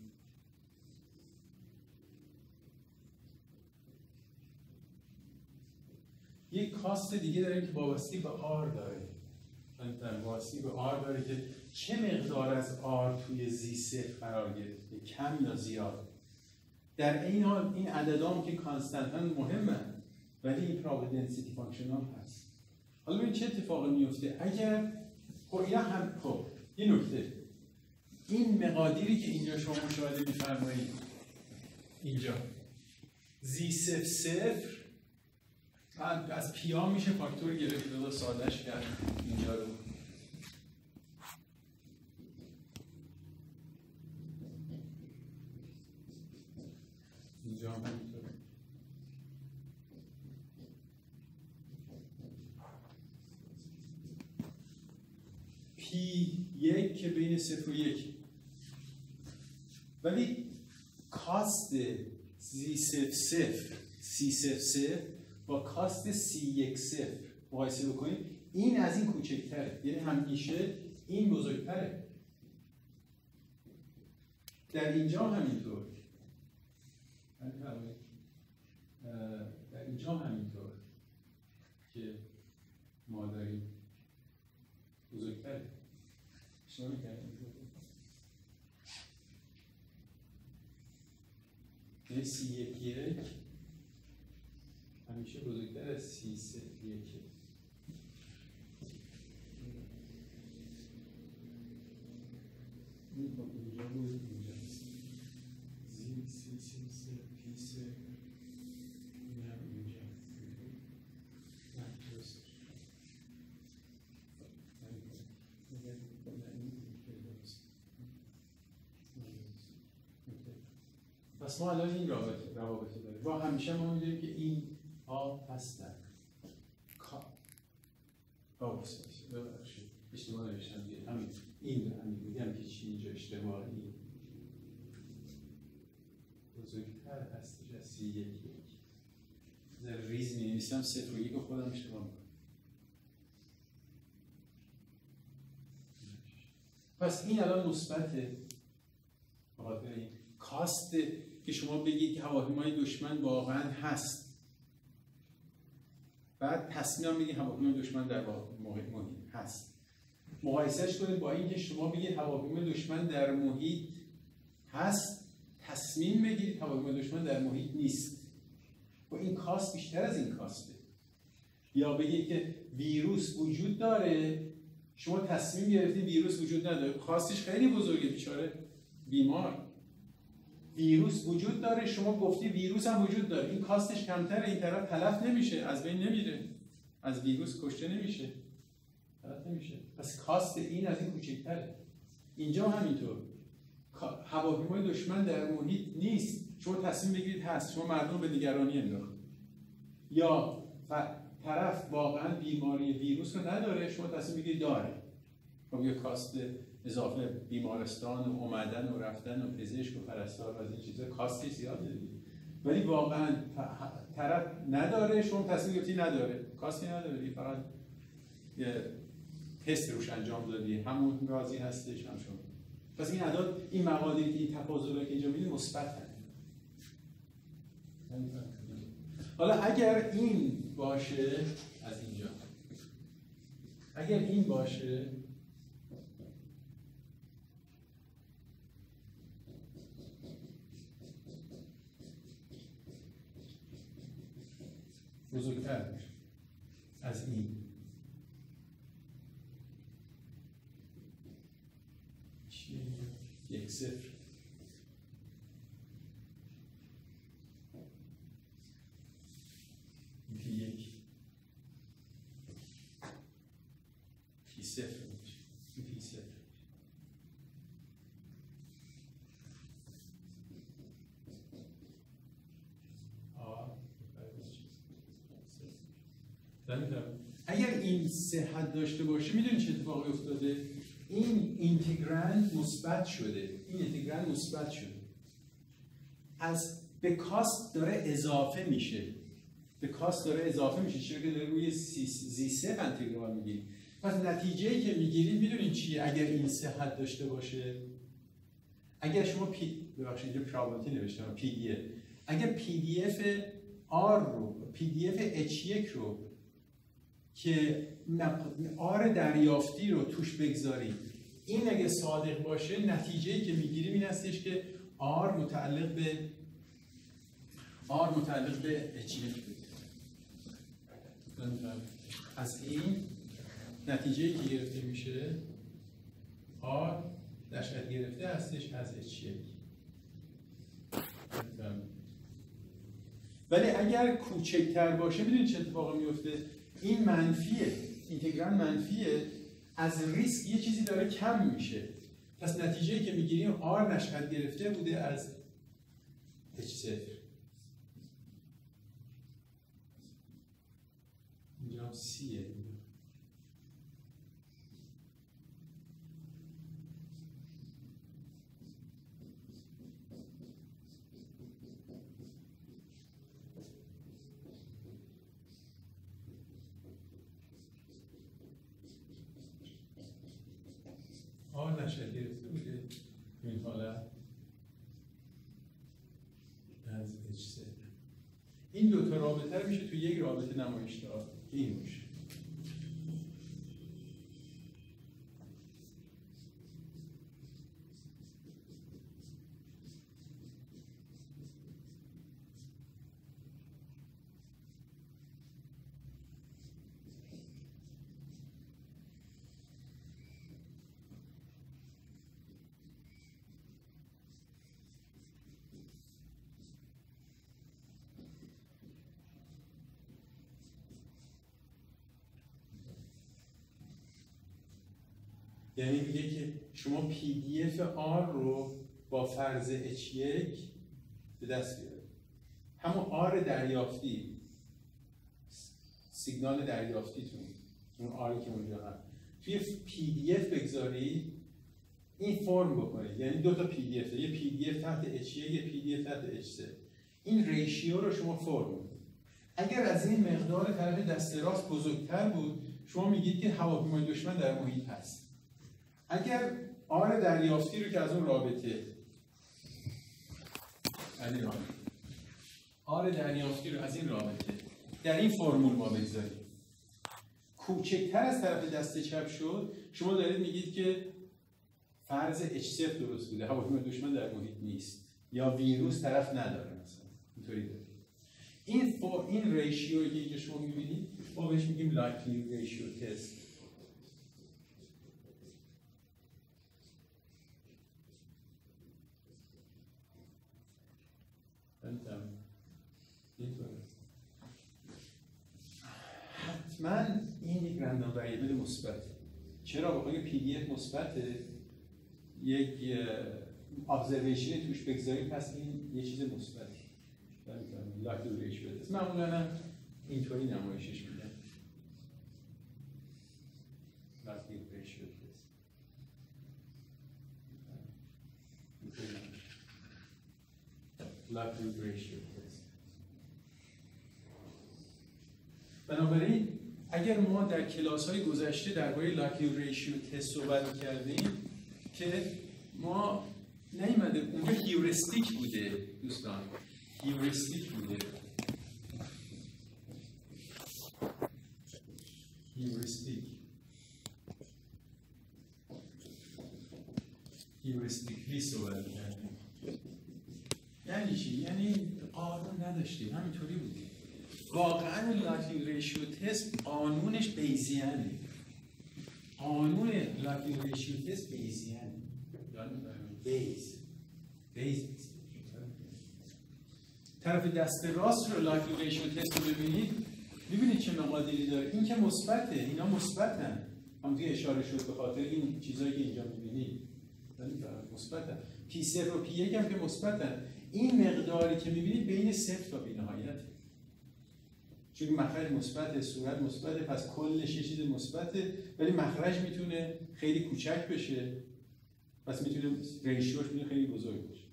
Speaker 1: یک کاست دیگه داریم که وابستگی به آر داره، وابستگی به آر داره که چه مقدار از آر توی زی صفر قرار گرفته، کم یا زیاد. در این حال این عددام که کانستنتن مهمن ولی این پرابابل دنسیتی فانکشنال هست. حالا ببین چه اتفاقی میفته اگر اینا هم این نکته، این مقادیری که اینجا شما مشاهده می‌فرمایید اینجا زی صفر صفر از پیا میشه فاکتور گرفت و سادهش کرد اینجا رو. اینجا هم همینطوره. پی یک که بین 0 و 1 ولی کاست زی صفر صفر سی صفر صفر با کاست سی یک صفر مقایسه بکنید، این از این کوچکتره، یعنی همیشه این بزرگتره. در اینجا همینطور، در اینجا همینطور که ما داریم بزرگتره. شما می‌کنید یه سی یک یک همیشه بزرگتر از سی صفر یک. این با اینجا بود اینجاست. زی سی سی صفر پی صفر این هم اینجا. نه درست. پس ما الان این روابط داریم و همیشه ما می‌دونیم که این ها هستن. ببخشید اشتباه نوشتم دیگه، همین این رو همین میگم که چی اینجا اشتباهی بزرگتر هستش از سی یک یک. در ریز می‌نویسم صفر و یک رو خودم اشتباه می‌کنم. پس این الان مثبته بخاطر این کاست که شما بگید که هواپیمای دشمن واقعا هست، بعد تصمیم هم بگید هواپیمای دشمن در محیط هست، مقایسهش کنید با اینکه شما بگید هواپیمای دشمن در محیط هست، تصمیم بگیرید هواپیمای دشمن در محیط نیست. و این کاست بیشتر از این کاسته. یا بگید که ویروس وجود داره، شما تصمیم گرفتید ویروس وجود نداره، کاستش خیلی بزرگه، بیچاره بیمار. ویروس وجود داره، شما گفتی ویروس هم وجود داره، این کاستش کمتره، این طرف تلف نمیشه، از بین نمیره، از ویروس کشته نمیشه، تلف نمیشه. پس کاست این از این کوچکتره. اینجا همینطور هواپیمای دشمن در محیط نیست، شما تصمیم بگیرید هست، شما مردم به نگرانی انداختید. یا طرف واقعا بیماری ویروس رو نداره، شما تصمیم بگیرید داره. خب یه کاست اضافه بیمارستان و اومدن و رفتن و پزشک و پرستار و از این چیزا کاستی زیاده دیگه. ولی واقعا طرف نداره، شما تصمیم گرفتی نداره، کاستی نداره، فقط یه تست روش انجام دادی، همون راضی هستش هم شما. پس این اعداد، این مقادیری که این تفاضلایی که اینجا می‌بینید مثبتن. حالا اگر این باشه از اینجا، اگر این باشه بزرگتر میشه از این، چیه یک صفر پی یک پی صفر میشه، پی صفر اگر این صحت داشته باشه، میدونی چه اتفاقی افتاده؟ این اینتگرند مثبت شده، این اینتگرند مثبت شده، از به کاست داره اضافه میشه، به کاست داره اضافه میشه، چرا که داره روی زی صفر انتگرال میگیری.
Speaker 2: پس نتیجه‌ای که میگیرید میدونید چیه اگر این صحت داشته باشه؟ اگر شما ببخشید اینجا پرابابیلیتی نوشتم PDF، اگر PDF R رو PDF H1 رو که R دریافتی رو توش بگذارید، این اگه صادق باشه نتیجه‌ای که میگیریم این هستش که R متعلق به H1 از این نتیجه‌ای که گرفته میشه R دشت گرفته هستش از H1. ولی اگر کوچکتر باشه میدونید چه اتفاقی میفته؟ این منفیه، اینتگرال منفیه، از ریسک یه چیزی داره کم میشه. پس نتیجه‌ای که میگیریم R نشأت گرفته بوده از H0. اینجا C'ه. نشأت گرفته بوده این حالت از H0. این دوتا رابطه رو میشه تو یک رابطه نمایش داد که این باشه. یعنی میگه که شما PDF R رو با فرض H1 به دست بیارید. همون R دریافتی، سیگنال دریافتیتون، اون R که اونجا هست، توی PDF بگذارید، این فرم بکنید. یعنی دو تا PDF، یه PDF تحت H1 یه PDF تحت H3. این ریشیو رو شما فرم کنید. اگر از این مقدار طرف دست راست بزرگتر بود، شما میگید که هواپیمای دشمن در محیط هست. اگر آر دریافتی رو که از اون رابطه آر دریافتی رو از این رابطه در این فرمول ما بگذاریم کوچکتر از طرف دست چپ شد، شما دارید میگید که فرض H0 درست بوده، هواپیمای دشمن در محیط نیست یا ویروس طرف نداره مثلا اینطوری داره. این ریشیویی که اینجا شما میبینید ما بهش میگیم likelihood ratio test. حتما این یک رندوم وریبل مثبته. چرا؟ بخاطر PDF مثبته، یک ابزرویشن توش بگذاریم، پس این یه چیز مثبته. likelihood ratio test معمولا اینطوری نمایشش میدن. likelihood ratio test likelihood ratio test. بنابراین اگر ما در کلاس‌های گذشته درباره likelihood ratio test صحبت کردیم که ما نیومده اونجا هیورستیک بوده دوستان، هیورستیک بوده، هیورستیکلی صحبت کردیم. یعنی چی؟ یعنی قانون نداشتیم، همینطوری بودیم. واقعا likelihood ratio test قانونش بیزیانه. قانون likelihood ratio test بیزیانه. بیز. طرف دست راست رو likelihood ratio test رو ببینید چه مقادیری داره. این که مثبته، اینا مثبتن. همونطور اشاره شد به خاطر این چیزایی که اینجا می‌بینید. مثبتن. P0 و P1 هم که مثبتن. این مقداری که می‌بینید بین 0 تا بی‌نهایت. چون مخرج مثبته، صورت مثبته، پس کلش یه چیز مثبته، ولی مخرج میتونه خیلی کوچک بشه، پس میتونه ریشیوش میتونه خیلی بزرگ بشه.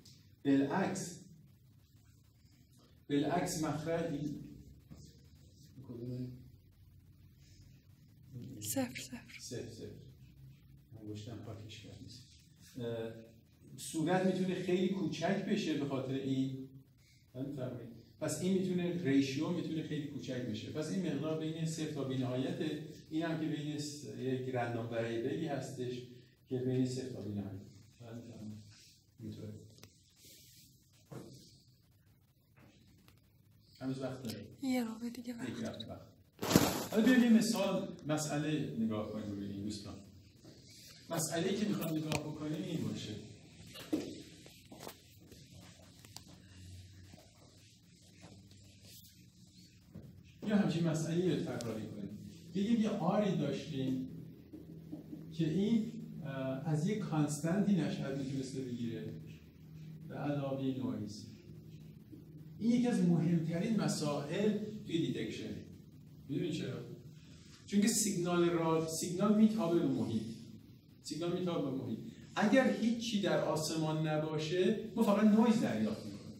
Speaker 2: بالعکس مخرج این 0 انگشتم پاکش کرد نیست. صورت میتونه خیلی کوچک بشه به خاطر این. پس این میتونه ریشیو میتونه خیلی کوچک بشه. پس این مقدار بین 0 تا بی‌نهایت، این هم که بین یک رندوم وریبلی هستش که بین 0 تا بی‌نهایت. اینطوره. هنوز وقت داریم.
Speaker 3: یه رابطه دیگه وقت.
Speaker 2: حالا بیایم یه مسئله نگاه کنیم ببینیم دوستان. مسئله‌ای که میخوام نگاه بکنیم این باشه. یا همچین مسئله‌ای رو تکراری کنیم. بگیم یه آری داشتیم که این از یک کانستنتی نشأت میتونسته بگیره به علاوه نویز. این یکی از مهمترین مسائل توی دیتکشن. میدونی چرا؟ چون که سیگنال میتابه به محیط. اگر هیچی در آسمان نباشه ما فقط نویز دریافت میکنیم.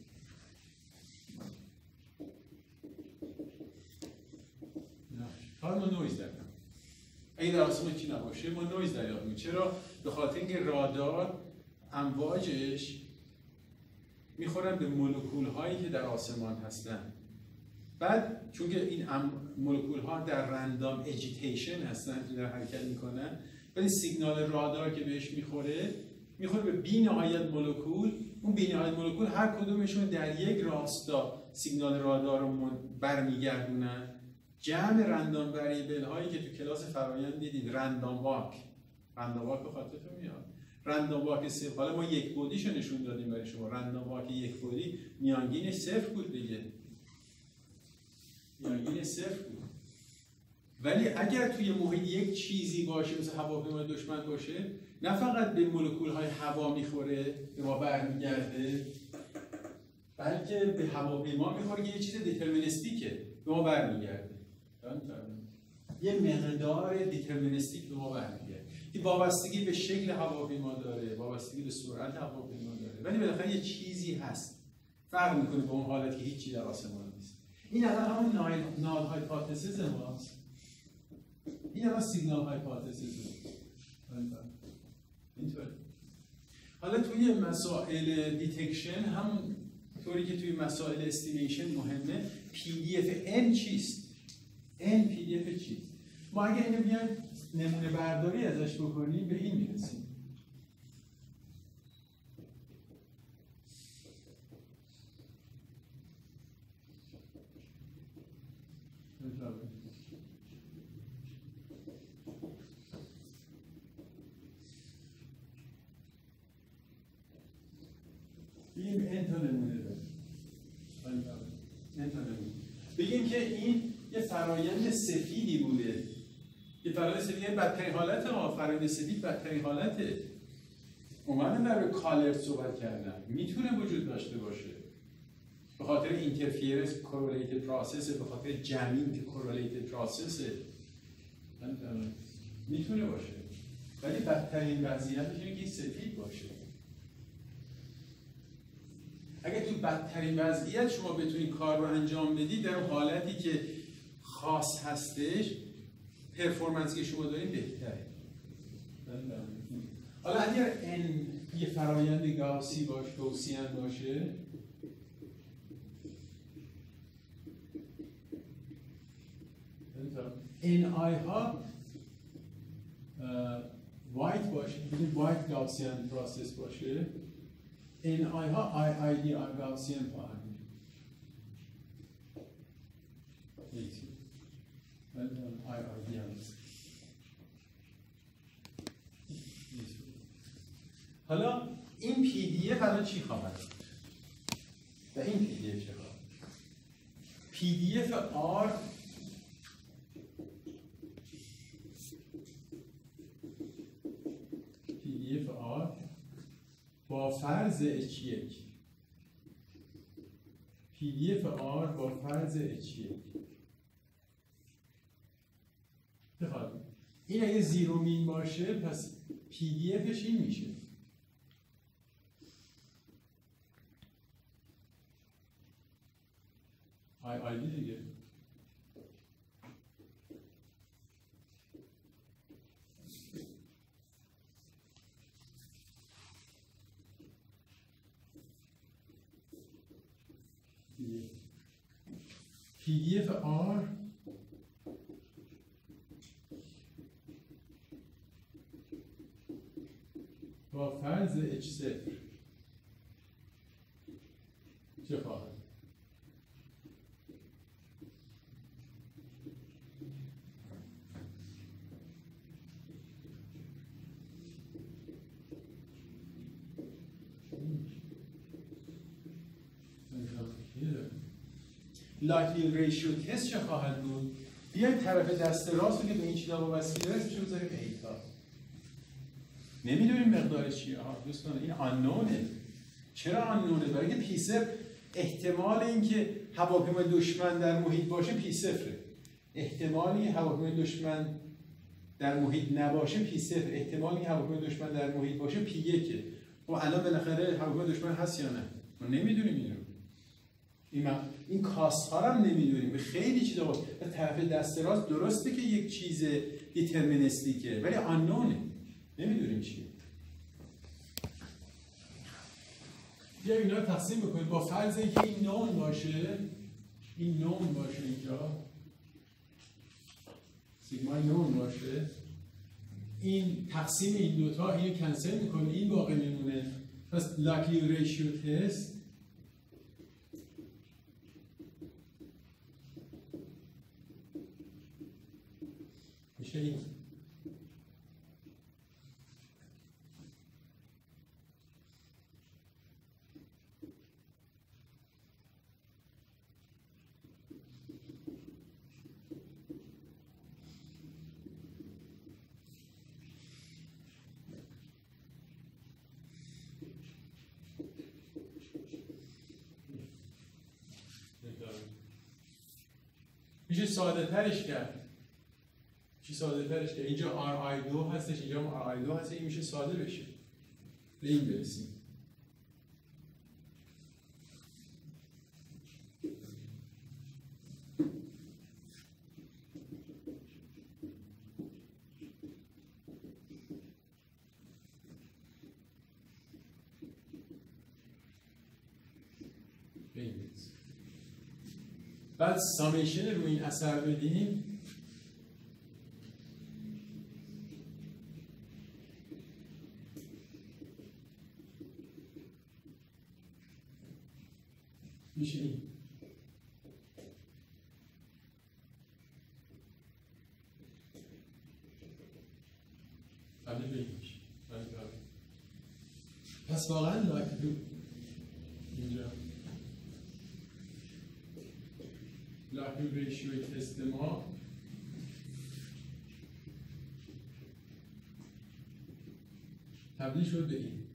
Speaker 2: فقط ما نویز دریافت. اگه در آسمان هیچی نباشه ما نویز دریافت میکنیم. چرا؟ به خاطر اینکه رادار امواجش میخورن به مولکول هایی که در آسمان هستن. بعد چون که این مولکول ها در رندام اجیتیشن هستن که در حرکت میکنن، ولی سیگنال رادار که بهش میخوره به بی‌نهایت مولکول. اون بی‌نهایت مولکول هر کدومشون در یک راستا سیگنال رادار رو برمیگردونن. جمع رندام وریبل هایی که تو کلاس فرآیند دیدید، رندام واک به خاطرتون میاد. رندام واک صفر، حالا ما یک بعدیشو نشون دادیم برای شما. رندام واک یک بعدی میانگینش 0 بود دیگه. میانگین 0 بود. ولی اگر توی محیط یک چیزی باشه مثل هواپیمای دشمن باشه، نه فقط به مولکول های هوا میخوره به ما برمیگرده، بلکه به هواپیما میخوره که یه چیز دیترمینیستیکه به ما برمیگرده. یه مقدار دیترمینیستیک به ما برمیگرده که وابستگی به شکل هواپیما داره، وابستگی به سرعت هواپیما داره، ولی بالاخره یه چیزی هست فرق میکنه با اون حالت که هیچی در آسمان نیست. این الان همون نال هایپوتزیس ماست. این الان سیگنال هایپوتزیس. اینطوره. حالا توی مسائل دیتکشن همون طوری که توی مسائل استیمیشن مهمه، PDF N چیست؟ N PDF چیست؟ ما اگه اینو بیایم نمونه برداری ازش بکنیم به این میرسیم. بگیم n تا نمونه داریم. بگیم که این یه فرایند سفیدی بوده. یه فرایند سفید بدترین حالت ها، فرایند سفید بدترین حالته. اومدن در کالرد صحبت کردن. میتونه وجود داشته باشه. به خاطر اینترفیرنس کورلیتد پروسس، به خاطر جمینگ کورلیتد پروسس میتونه باشه. ولی بدترین وضعیتش اینه که سفید باشه. اگه تو بدترین وضعیت شما بتونید کار رو انجام بدید در اون حالتی که خاص هستش، پرفورمنسی که شما دارید بهتره. حالا اگر n یه فرایند گاوسی باشه، گوسیان باشه، n i ها وایت باشه، وایت گاوسیان پروسس باشه، n i ها i d i گاوسیان خواهند بود. i d هست. حالا این PDF الان چی خواهد بود؟ و این PDF چه خواهد؟ PDF R با فرض H1 PDF R با فرض H1 بخواد این اگه زیرو مین باشه پس PDFش این میشه. ID دیگه. PDF R با فرض H0 چه خواهد؟ لایکلی ریشیو تست چه خواهد بود؟ بیاید طرف دست راست رو که به این چیزا وابسته است میشه بذاریم ایتا. نمیدونیم مقدارش چیه ها دوستان، این آنونه. چرا آنونه؟ برای اینکه پی صفر احتمال اینکه هواپیمای دشمن در محیط باشه پی صفره. احتمالی هواپیمای دشمن در محیط نباشه پی صفر. احتمالی هواپیمای دشمن در محیط باشه پی یکه. خب الان بالاخره هواپیمای دشمن هست یا نه؟ ما نمیدونیم اینو. این کاست ها هم نمیدونیم. خیلی چیزا بود. طرف دست راست درسته که یک چیز دیترمینیستیکه ولی آنونه. نمیدونیم چیه. بیا اینا رو تقسیم بکنید با فرض اینکه این نون باشه، این نون باشه اینجا، سیگما نون باشه، این تقسیم این دوتا اینو کنسل میکنه، این باقی میمونه. پس لاکلی ریشیو تست میشه این. میشه ساده ترش کرد. اینجا RI2 هستش، اینجا RI2 هست، این میشه ساده بشه. به این برسیم. بعد سامیشن رو این اثر بدیم. میشه این. پس واقعا اینجا لاکلی ریشیو تست ما تبدیل شد به این.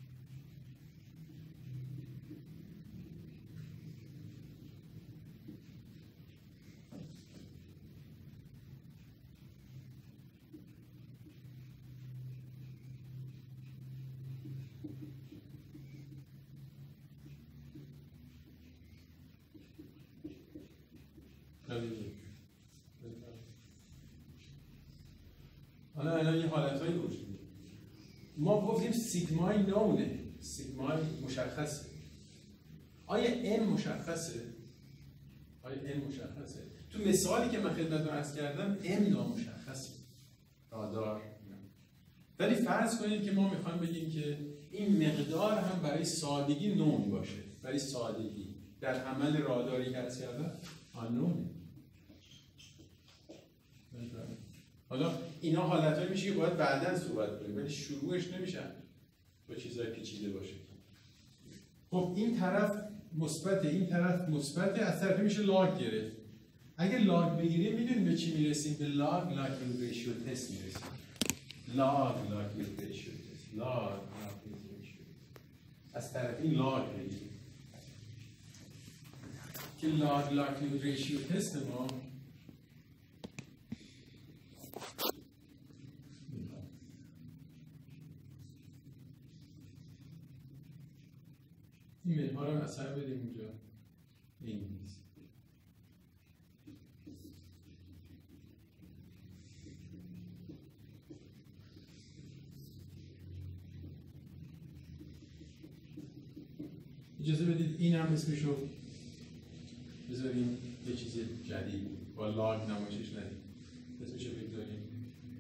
Speaker 2: الان یه حالتهایی وجود داره. ما گفتیم سیگمای نونه، سیگمای مشخصه. آیا M مشخصه؟ تو مثالی که من خدمتتون عرض کردم M نامشخصه. رادار. ولی فرض کنید که ما میخوایم بگیم که این مقدار هم برای سادگی نون باشه. برای سادگی در عمل راداری که عرض کردم آنونه. حالا اینا حالتایی میشه که باید بعداً صحبت کنیم ولی شروعش نمیشه با چیزای پیچیده باشه. خب این طرف مثبت، این طرف مثبت، از طرفی میشه لاگ گرفت. اگه لاگ بگیریم میدونیم به چی میرسیم؟ به لاگ ریشیو تست میرسیم. لاگ ریشیو تست. لاگ ریشیو. از طرف این لاگ بگیریم که لاگ ریشیو تست ما این منها رو اثر بدیم اونجا. این نیست. اجازه بدید این هم اسمشو بذاریم یه چیز جدید با لاگ نمایشش ندید. اسمشو بگذاریم.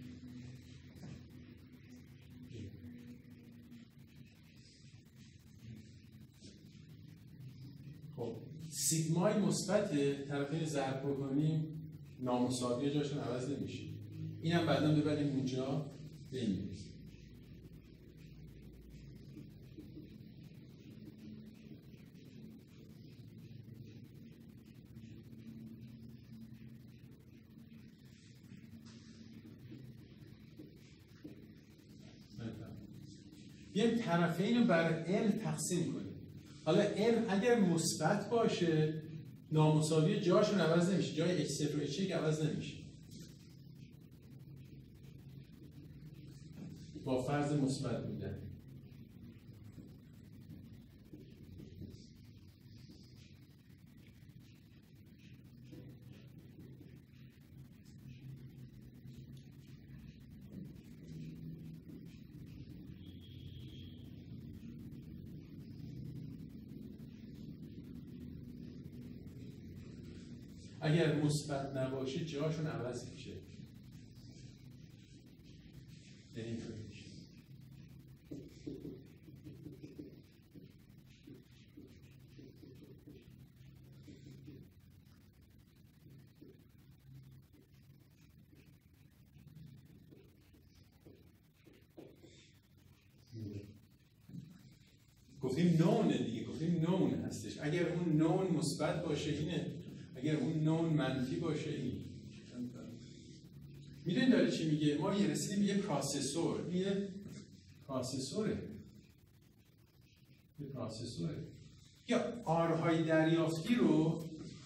Speaker 2: خب سیگمای مثبت طرفین ضرب بکنیم نامساوی جاشون عوض نمیشه. اینم بعدا ببریم اونجا بنویسیم. بیایم طرفین رو بر n تقسیم کنیم. حالا n اگر مثبت باشه نامساوی جاشون عوض نمیشه. جای h0 و h1 عوض نمیشه. با فرض مثبت بودن. اگر مثبت نباشه جاشون عوض میشه. اینطوری میشه. گفتیم نونه دیگه، گفتیم نون هستش. اگر اون نون مثبت باشه اینه، اگر اون نون منفی باشه این. میدونید داره چی میگه؟ ما یه رسیدیم یه پروسسور. یه پروسسوره. یا آرهای دریافتی رو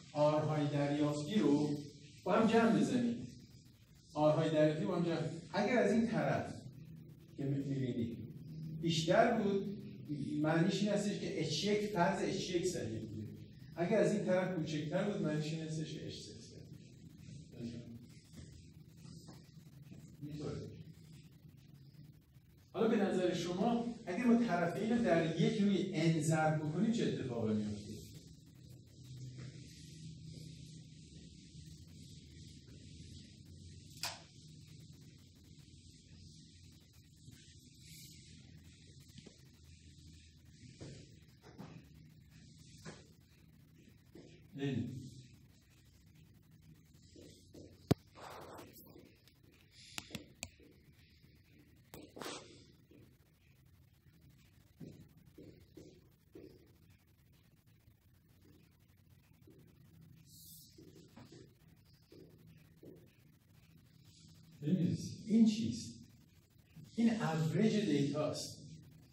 Speaker 2: با هم جمع بزنیم. آرهای دریافتی با هم جمع. اگر از این طرف که میبینید بیشتر بود معنیش این هستش که h1 فرض h1 صحیح بوده. اگر از این طرف کوچکتر بود معنیش این هستش که h3 صحیح. حالا به نظر شما اگر ما طرفین رو در یک روی n ضرب بکنیم چه اتفاقی میفته؟ این چیست؟ این اوریج دیتاست.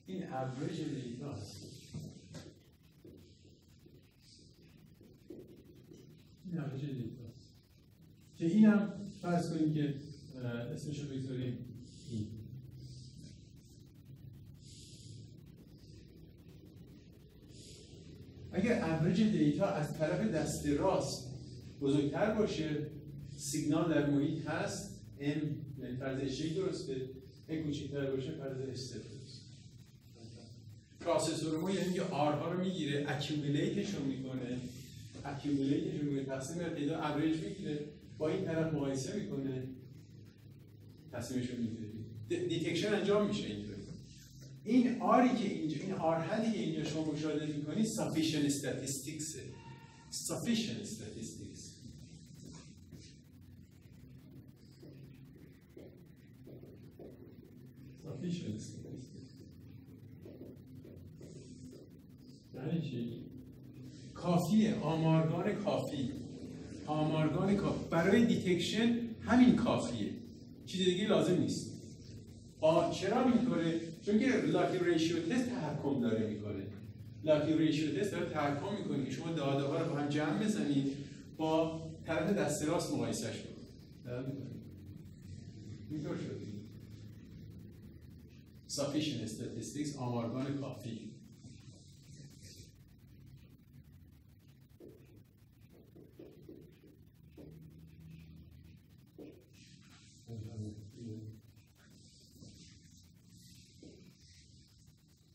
Speaker 2: که اینم فرض کنیم که اسمشو بگذاریم این. اگر اوریج دیتا از طرف دست راست بزرگتر باشه سیگنال در محیط هست m یعنی فرض h1 درسته، n کوچکتر باشه فرض h0 درسته. پروسسور ما یعنی که r ها رو میگیره اکیومولیتشون میکنه تقسیم بر تعداد اوریج میگیره با این طرف مقایسه میکنه تصمیمش رو میگیره. دیتکشن انجام میشه اینطوری. این آری که اینجا این آر حدی که اینجا شما مشاهده میکنید sufficient statistics. یعنی چی؟ کافیه، آمارگان کافی برای دیتکشن همین کافیه، چیز دیگه لازم نیست. چرا اینطوره؟ چون که لاکی ریشیو تست تحکم داره میکنه. که شما داده ها رو با هم جمع بزنید با طرف دست راست مقایسهش کنید. اینطور شد. Sufficient statistics آمارگان کافی.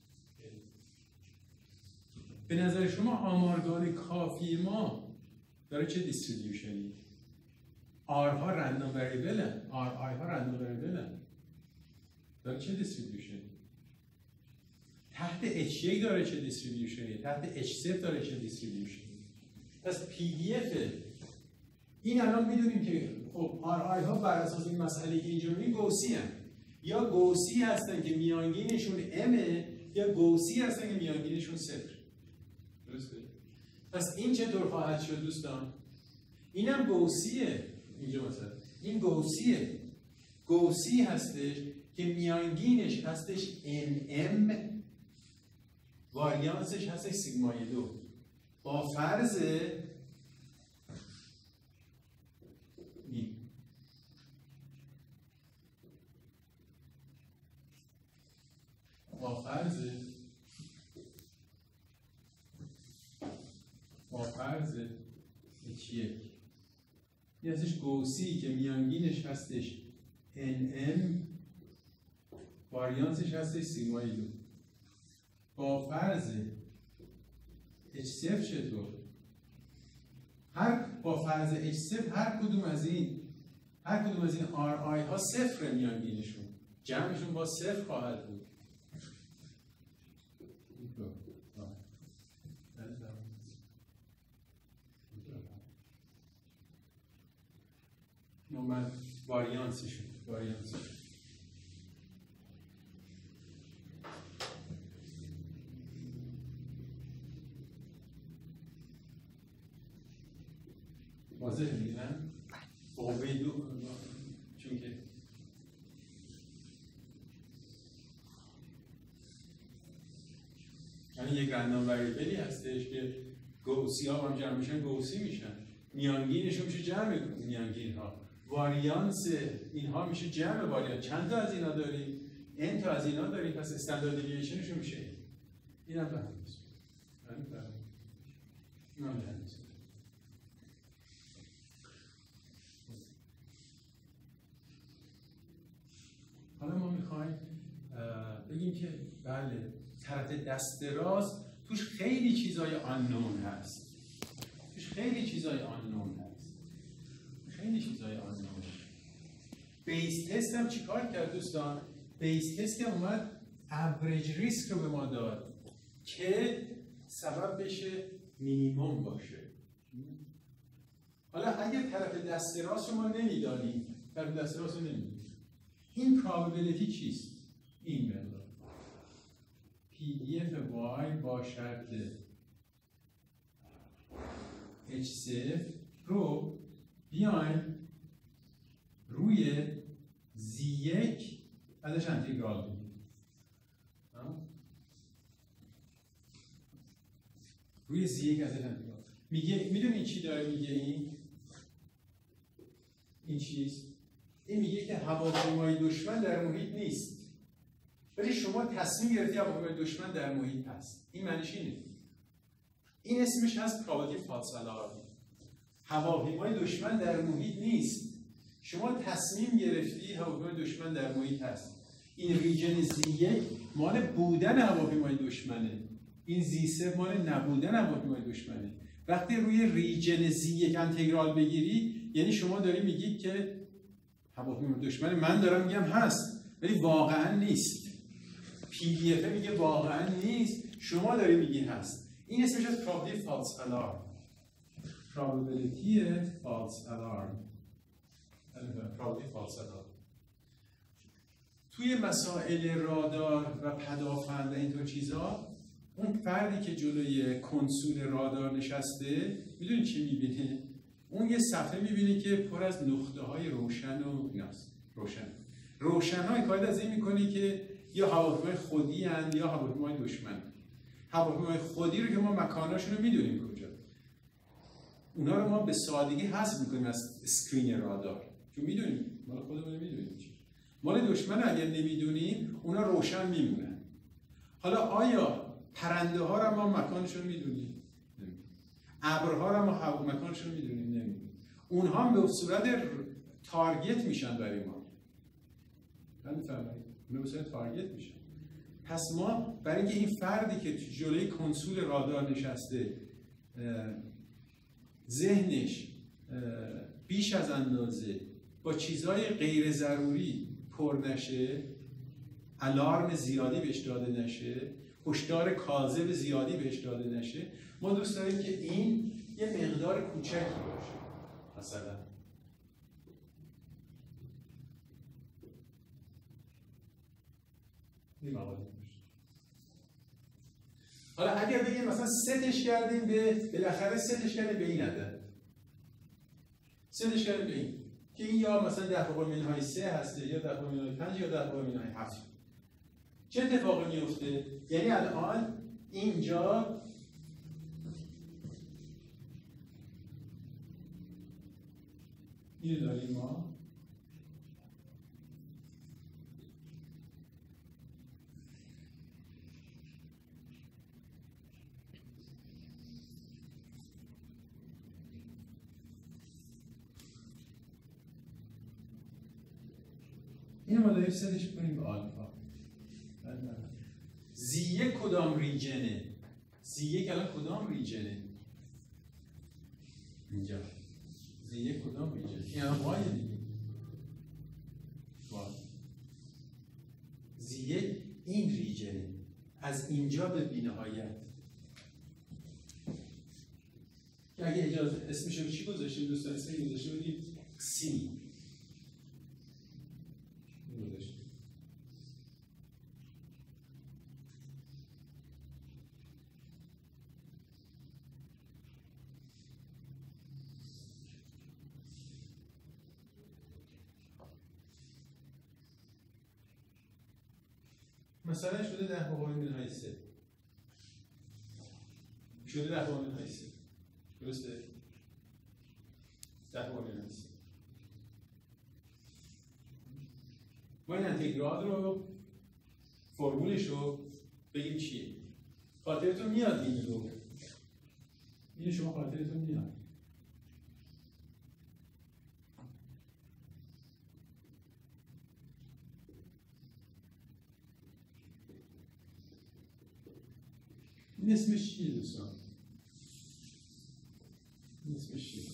Speaker 2: به نظر شما آمارگان کافی ما داره چه دیستریبیوشنی؟ آر ها رندوم وریبل، آر آی ها رندوم وریبل، داره چه دیستریبیوشنی؟ تحت H1 داره چه دیستریبیوشنی؟ تحت H0 داره چه دیستریبیوشنی؟ پس PDF این الان میدونیم که خب آر آی ها بر اساس این مسئله که اینجا میگیم گوسی هستن، یا گوسی هستن که میانگینشون M یا گوسی هستن که میانگینشون 0. درسته؟ پس این چطور خواهد شد دوستان؟ اینم گوسیه. اینجا مثلا این گوسیه، گوسی هستش که میانگینش هستش NM، واریانسش هستش سیگمای 2 با فرض H1 این هستش گوسی که میانگینش هستش NM، واریانسش هستش سیگمای 2 با فرض H0 چطور؟ با فرض H0 هر کدوم از این RI ها صفر میانگینشون، جمعشون با صفر خواهد بود. من واریانسشون واضح میگن قوه دو، چون که یعنی یک رندوم وریبلی هستش که گوسی ها هم جمع میشن، گوسی میشن، میانگینشون میشه جمع میانگین ها، واریانس اینها میشه جمع واریانس. چند تا از اینا داریم؟ n تا از اینا داریم، پس استاندارد دیوییشنشون میشه این هم بهندیز این هم بهندیز. حالا ما میخوایم بگیم که بله طرف دست راست توش خیلی چیزای آننون هست، بیس تست هم چیکار کرد دوستان؟ بیس تست که اومد اوریج ریسک رو به ما داد که سبب بشه مینیمم باشه. حالا اگر طرف دست راست رو ما نمیدانیم، طرف دست راست رو نمیدونیم، این پراببلیتی چیست؟ این مقدار PDF Y با شرط H0 رو بیایم روی Z1 ازش انتگرال بگیم. روی Z1 ازش انتگرال میگه، میدونی چی داره میگه این چیز؟ این میگه که هواپیمای دشمن در محیط نیست، ولی شما تصمیم گرفتی هواپیمای دشمن در محیط هست. این معنیش اینه، این اسمش هست probability false alarm. هواپیمای دشمن در محیط نیست، شما تصمیم گرفتی هواپیمای دشمن در محیط هست. این ریجن Z1 مال بودن هواپیمای دشمنه، این Z0 مال نبودن هواپیمای دشمنه. وقتی روی ریجن Z1 انتگرال بگیری، یعنی شما داری میگی که هواپیمای دشمن من دارم میگم هست ولی واقعا نیست. PDF میگه واقعا نیست، شما داری میگی هست. این اسمش از probability false alarm. probability false alarm. probability false alarm. توی مسائل رادار و پدافند و اینطور چیزا، اون فردی که جلوی کنسول رادار نشسته میدونی چی میبینه؟ اون یه صفحه میبینه که پر از نقطه های روشن و ایناست. روشن های کاری از این میکنه که یا هواپیمای خودی هستند یا هواپیمای دشمن. هواپیمای خودی رو که ما مکاناشون رو میدونیم کجا، اونا رو ما به سادگی حذف میکنیم از اسکرین رادار، چون میدونیم مال خودمون میدونیم چی. مال دشمن اگر نمیدونیم اونا روشن میمونن. حالا آیا پرنده ها رو ما مکانشون میدونیم؟ ابرها رو ما مکانشون میدونیم؟ نمیدونیم. اونها هم به صورت تارگت میشن برای ما. اونا به صورت تارگت میشن. پس ما برای اینکه این فردی که جلوی کنسول رادار نشسته ذهنش بیش از اندازه با چیزهای غیر ضروری پر نشه، الارم زیادی بهش داده نشه، هشدار کاذب زیادی بهش داده نشه، ما دوست داریم که این یه مقدار کوچکی باشه. مثلا این مقاله باشه. حالا اگر بگیم مثلا ستش کردیم به بالاخره ستش کردیم به این عدد، ستش کردیم به این که این یا مثلا 10⁻³ هسته یا 10⁻5 یا 10⁻7. چه اتفاقی میفته؟ یعنی الان اینجا اینو داریم ما اینو ما داریم ستش کنیم به آلفا. زی یک کدام ریجنه؟ زی یک الان کدام ریجنه؟ اینجا زی یک کدام ریجنه؟ این الان وایه دیگه. وای زی یک این ریجنه، از اینجا به بی‌نهایت. که اگه اجازه اسمش رو چی گذاشتیم دوستان؟ اسمش گذاشته بودیم سی. مثلا شده 10⁻3 شده 10⁻3 درسته؟ 10⁻3 ما این انتگرال رو فرمولش رو بگیم چیه؟ خاطرتون میاد این رو؟ این شما خاطرتون میاد؟ این اسمش چیه دوستان؟ این اسمش چیه؟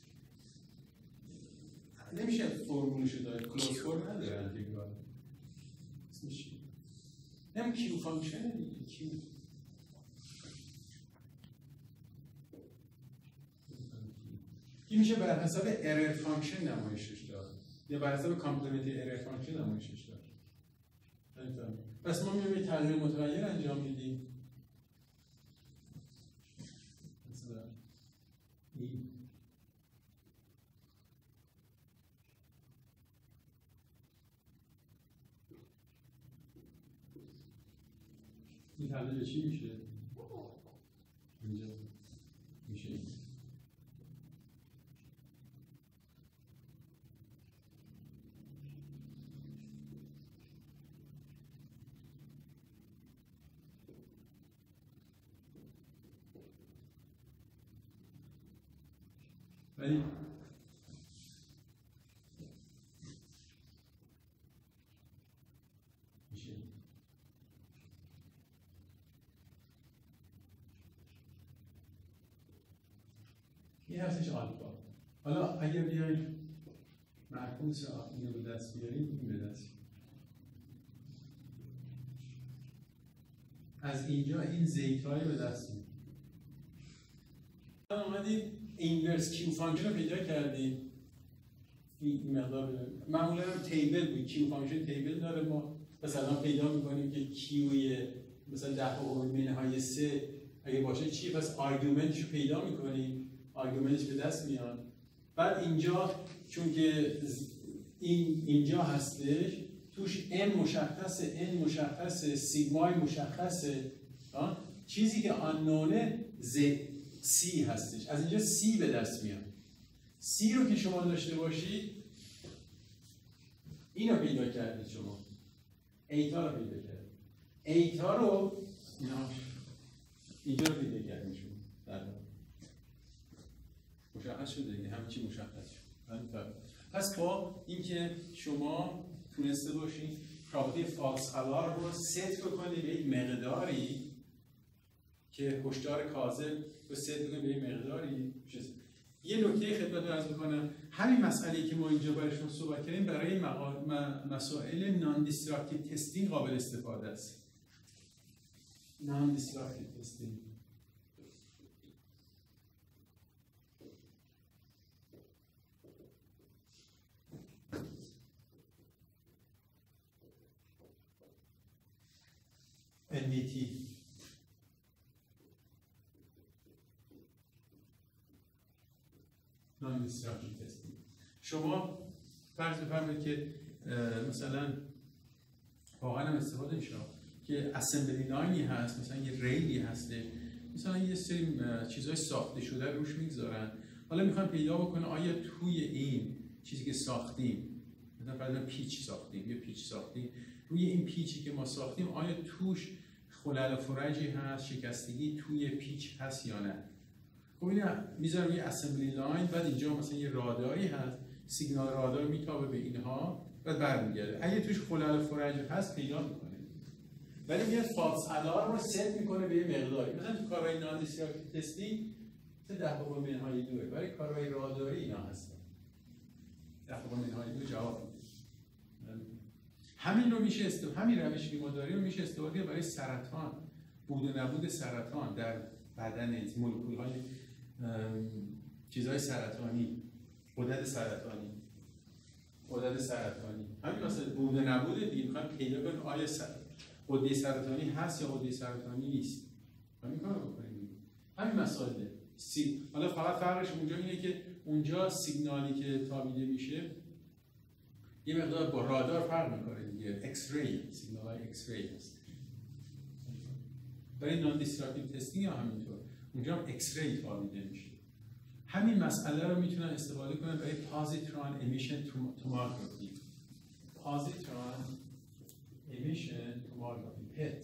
Speaker 2: نمیشه فرمولشو داره، کلوز فرم نداره انتگرال. اسمش چیه؟ هم کیو فانکشنه دیگه، کیو. این میشه بر حساب ارر فانکشن نمایشش داد یا بر حساب کامپلمنتری ارر فانکشن نمایشش داد. پس ما میایم تغییر متغیر انجام میدیم. این تبدیل به چی میشه؟ اینجا میشه این. ولی میشه این هستش آلفا. حالا اگر بیایم معکوس اینو به دست بیاریم، این به دست از اینجا این زیتایی به دست میاریم. اومدیم اینورس کیو فانکشن رو پیدا کردیم. این مقدار معمولا تیبل بود، کیو فانکشن تیبل داره، ما مثلا پیدا میکنیم که کیوی مثلا 10⁻³ اگه باشه چی، پس آرگومنتش رو پیدا میکنیم، آرگومنتش به دست میاد. بعد اینجا چون که این اینجا هستش توش n مشخصه، n مشخصه، سیگمای مشخصه، چیزی که آنونه سی هستش، از اینجا سی به دست میاد. سی رو که شما داشته باشید اینو پیدا کردید، شما ایتا رو پیدا کردید، ایتا رو اینجا رو پیدا کردید شما در مشخص شده دیگه، همه چی مشخص شد. پس با اینکه شما تونسته باشید پراپرتی فالس الارم رو ست بکنید به یک مقداری که هشدار کاذب رو ست بکنید به یک مقداری، یه نکته خدمت عرض می‌کنم، همین مسئله‌ای که ما اینجا برایشون صحبت کردیم برای مسائل نان دیستراکتیو تستینگ قابل استفاده است. نان دیستراکتیو تستینگ NDT نان دیستراکتیو تستینگ. شما فرض بفرمایید که مثلا واقعا هم استفاده میشه که اسمبلی لاینی هست، مثلا یه ریلی هسته، مثلا یه سری چیزهای ساخته شده روش میگذارن، حالا میخوان پیدا بکنه آیا توی این چیزی که ساختیم، مثلا پیچ ساختیم، یه پیچ ساختیم، روی این پیچی که ما ساختیم آیا توش خلل و فرجی هست، شکستگی توی پیچ هست یا نه. خب این میذارم یه اسمبلی لاین، بعد اینجا مثلا یه راداری هست، سیگنال رادار میتابه به اینها، بعد برمیگرده. اگه توش خلل و فرج هست پیدا میکنه، ولی میاد فالس الارم رو ست میکنه به یه مقداری. مثلا تو کارهای نان دیستراکتیو تستینگ 10^-2 برای کارهای راداری اینا هستن. 10^-2 جواب میده. همین رو میشه همین روشی که ما داریم میشه استفاده برای سرطان، بود و نبود سرطان در بدن، مولکول‌های چیزهای سرطانی، غدد سرطانی. همین مثلا بود و نبود دیگه، میخوام پیدا کنیم آیا غده سرطانی هست یا غده سرطانی نیست. همین کارو بکنیم. همین مسائله. حالا فقط فرقش اونجا اینه که اونجا سیگنالی که تابیده میشه یه مقدار با رادار فرق میکنه دیگه، ایکس ری، سیگنال‌های ایکس ری هست. برای نان دیستراکتیو تستینگ هم همینطور، اونجا هم ایکس ری تابیده میشه. همین مسئله رو میتونن استفاده کنن برای پازیترون امیشن توموگرافی. پازیترون امیشن توموگرافی، پت.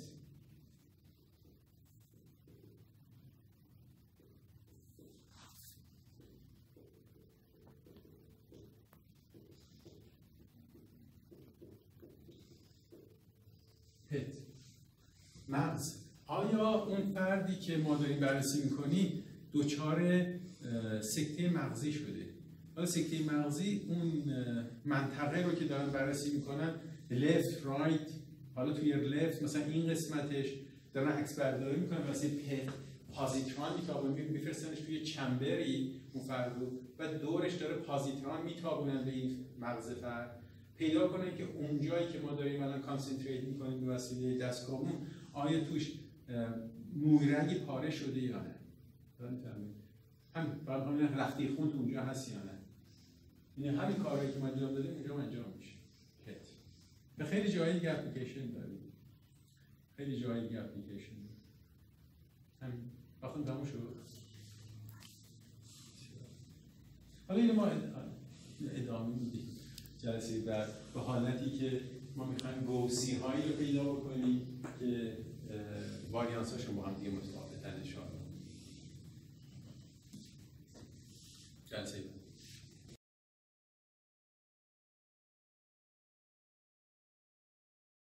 Speaker 2: مغز. آیا اون فردی که ما داریم بررسی میکنیم دچار سکته مغزی شده؟ حالا سکته مغزی اون منطقه رو که دارن بررسی میکنن، left right، حالا توی left مثلا این قسمتش دارن عکس برداری میکنن واسه پازیترون میتابونه، میفرستنش توی چمبری اون فرد رو، و دورش داره پازیترون میتابونن به این مغز فرد، پیدا کنن که اون جایی که ما داریم الان کانسنتریت میکنیم به وسیله دستگاهمون آیا توش مویرگی پاره شده یا نه. همین رختی خون تو اونجا هست یا نه. یعنی همین کارهایی که ما انجام دادیم اونجا انجام میشه. به خیلی جایی دیگه اپلیکیشن داریم. همین وقتی تموم شد. حالا اینو ما ادامه میدیم جلسه بعد به حالتی که ما میخوایم گوسی هایی رو پیدا بکنیم که واریانس هاشون با هم دیگه متفاوتن ان شاء الله.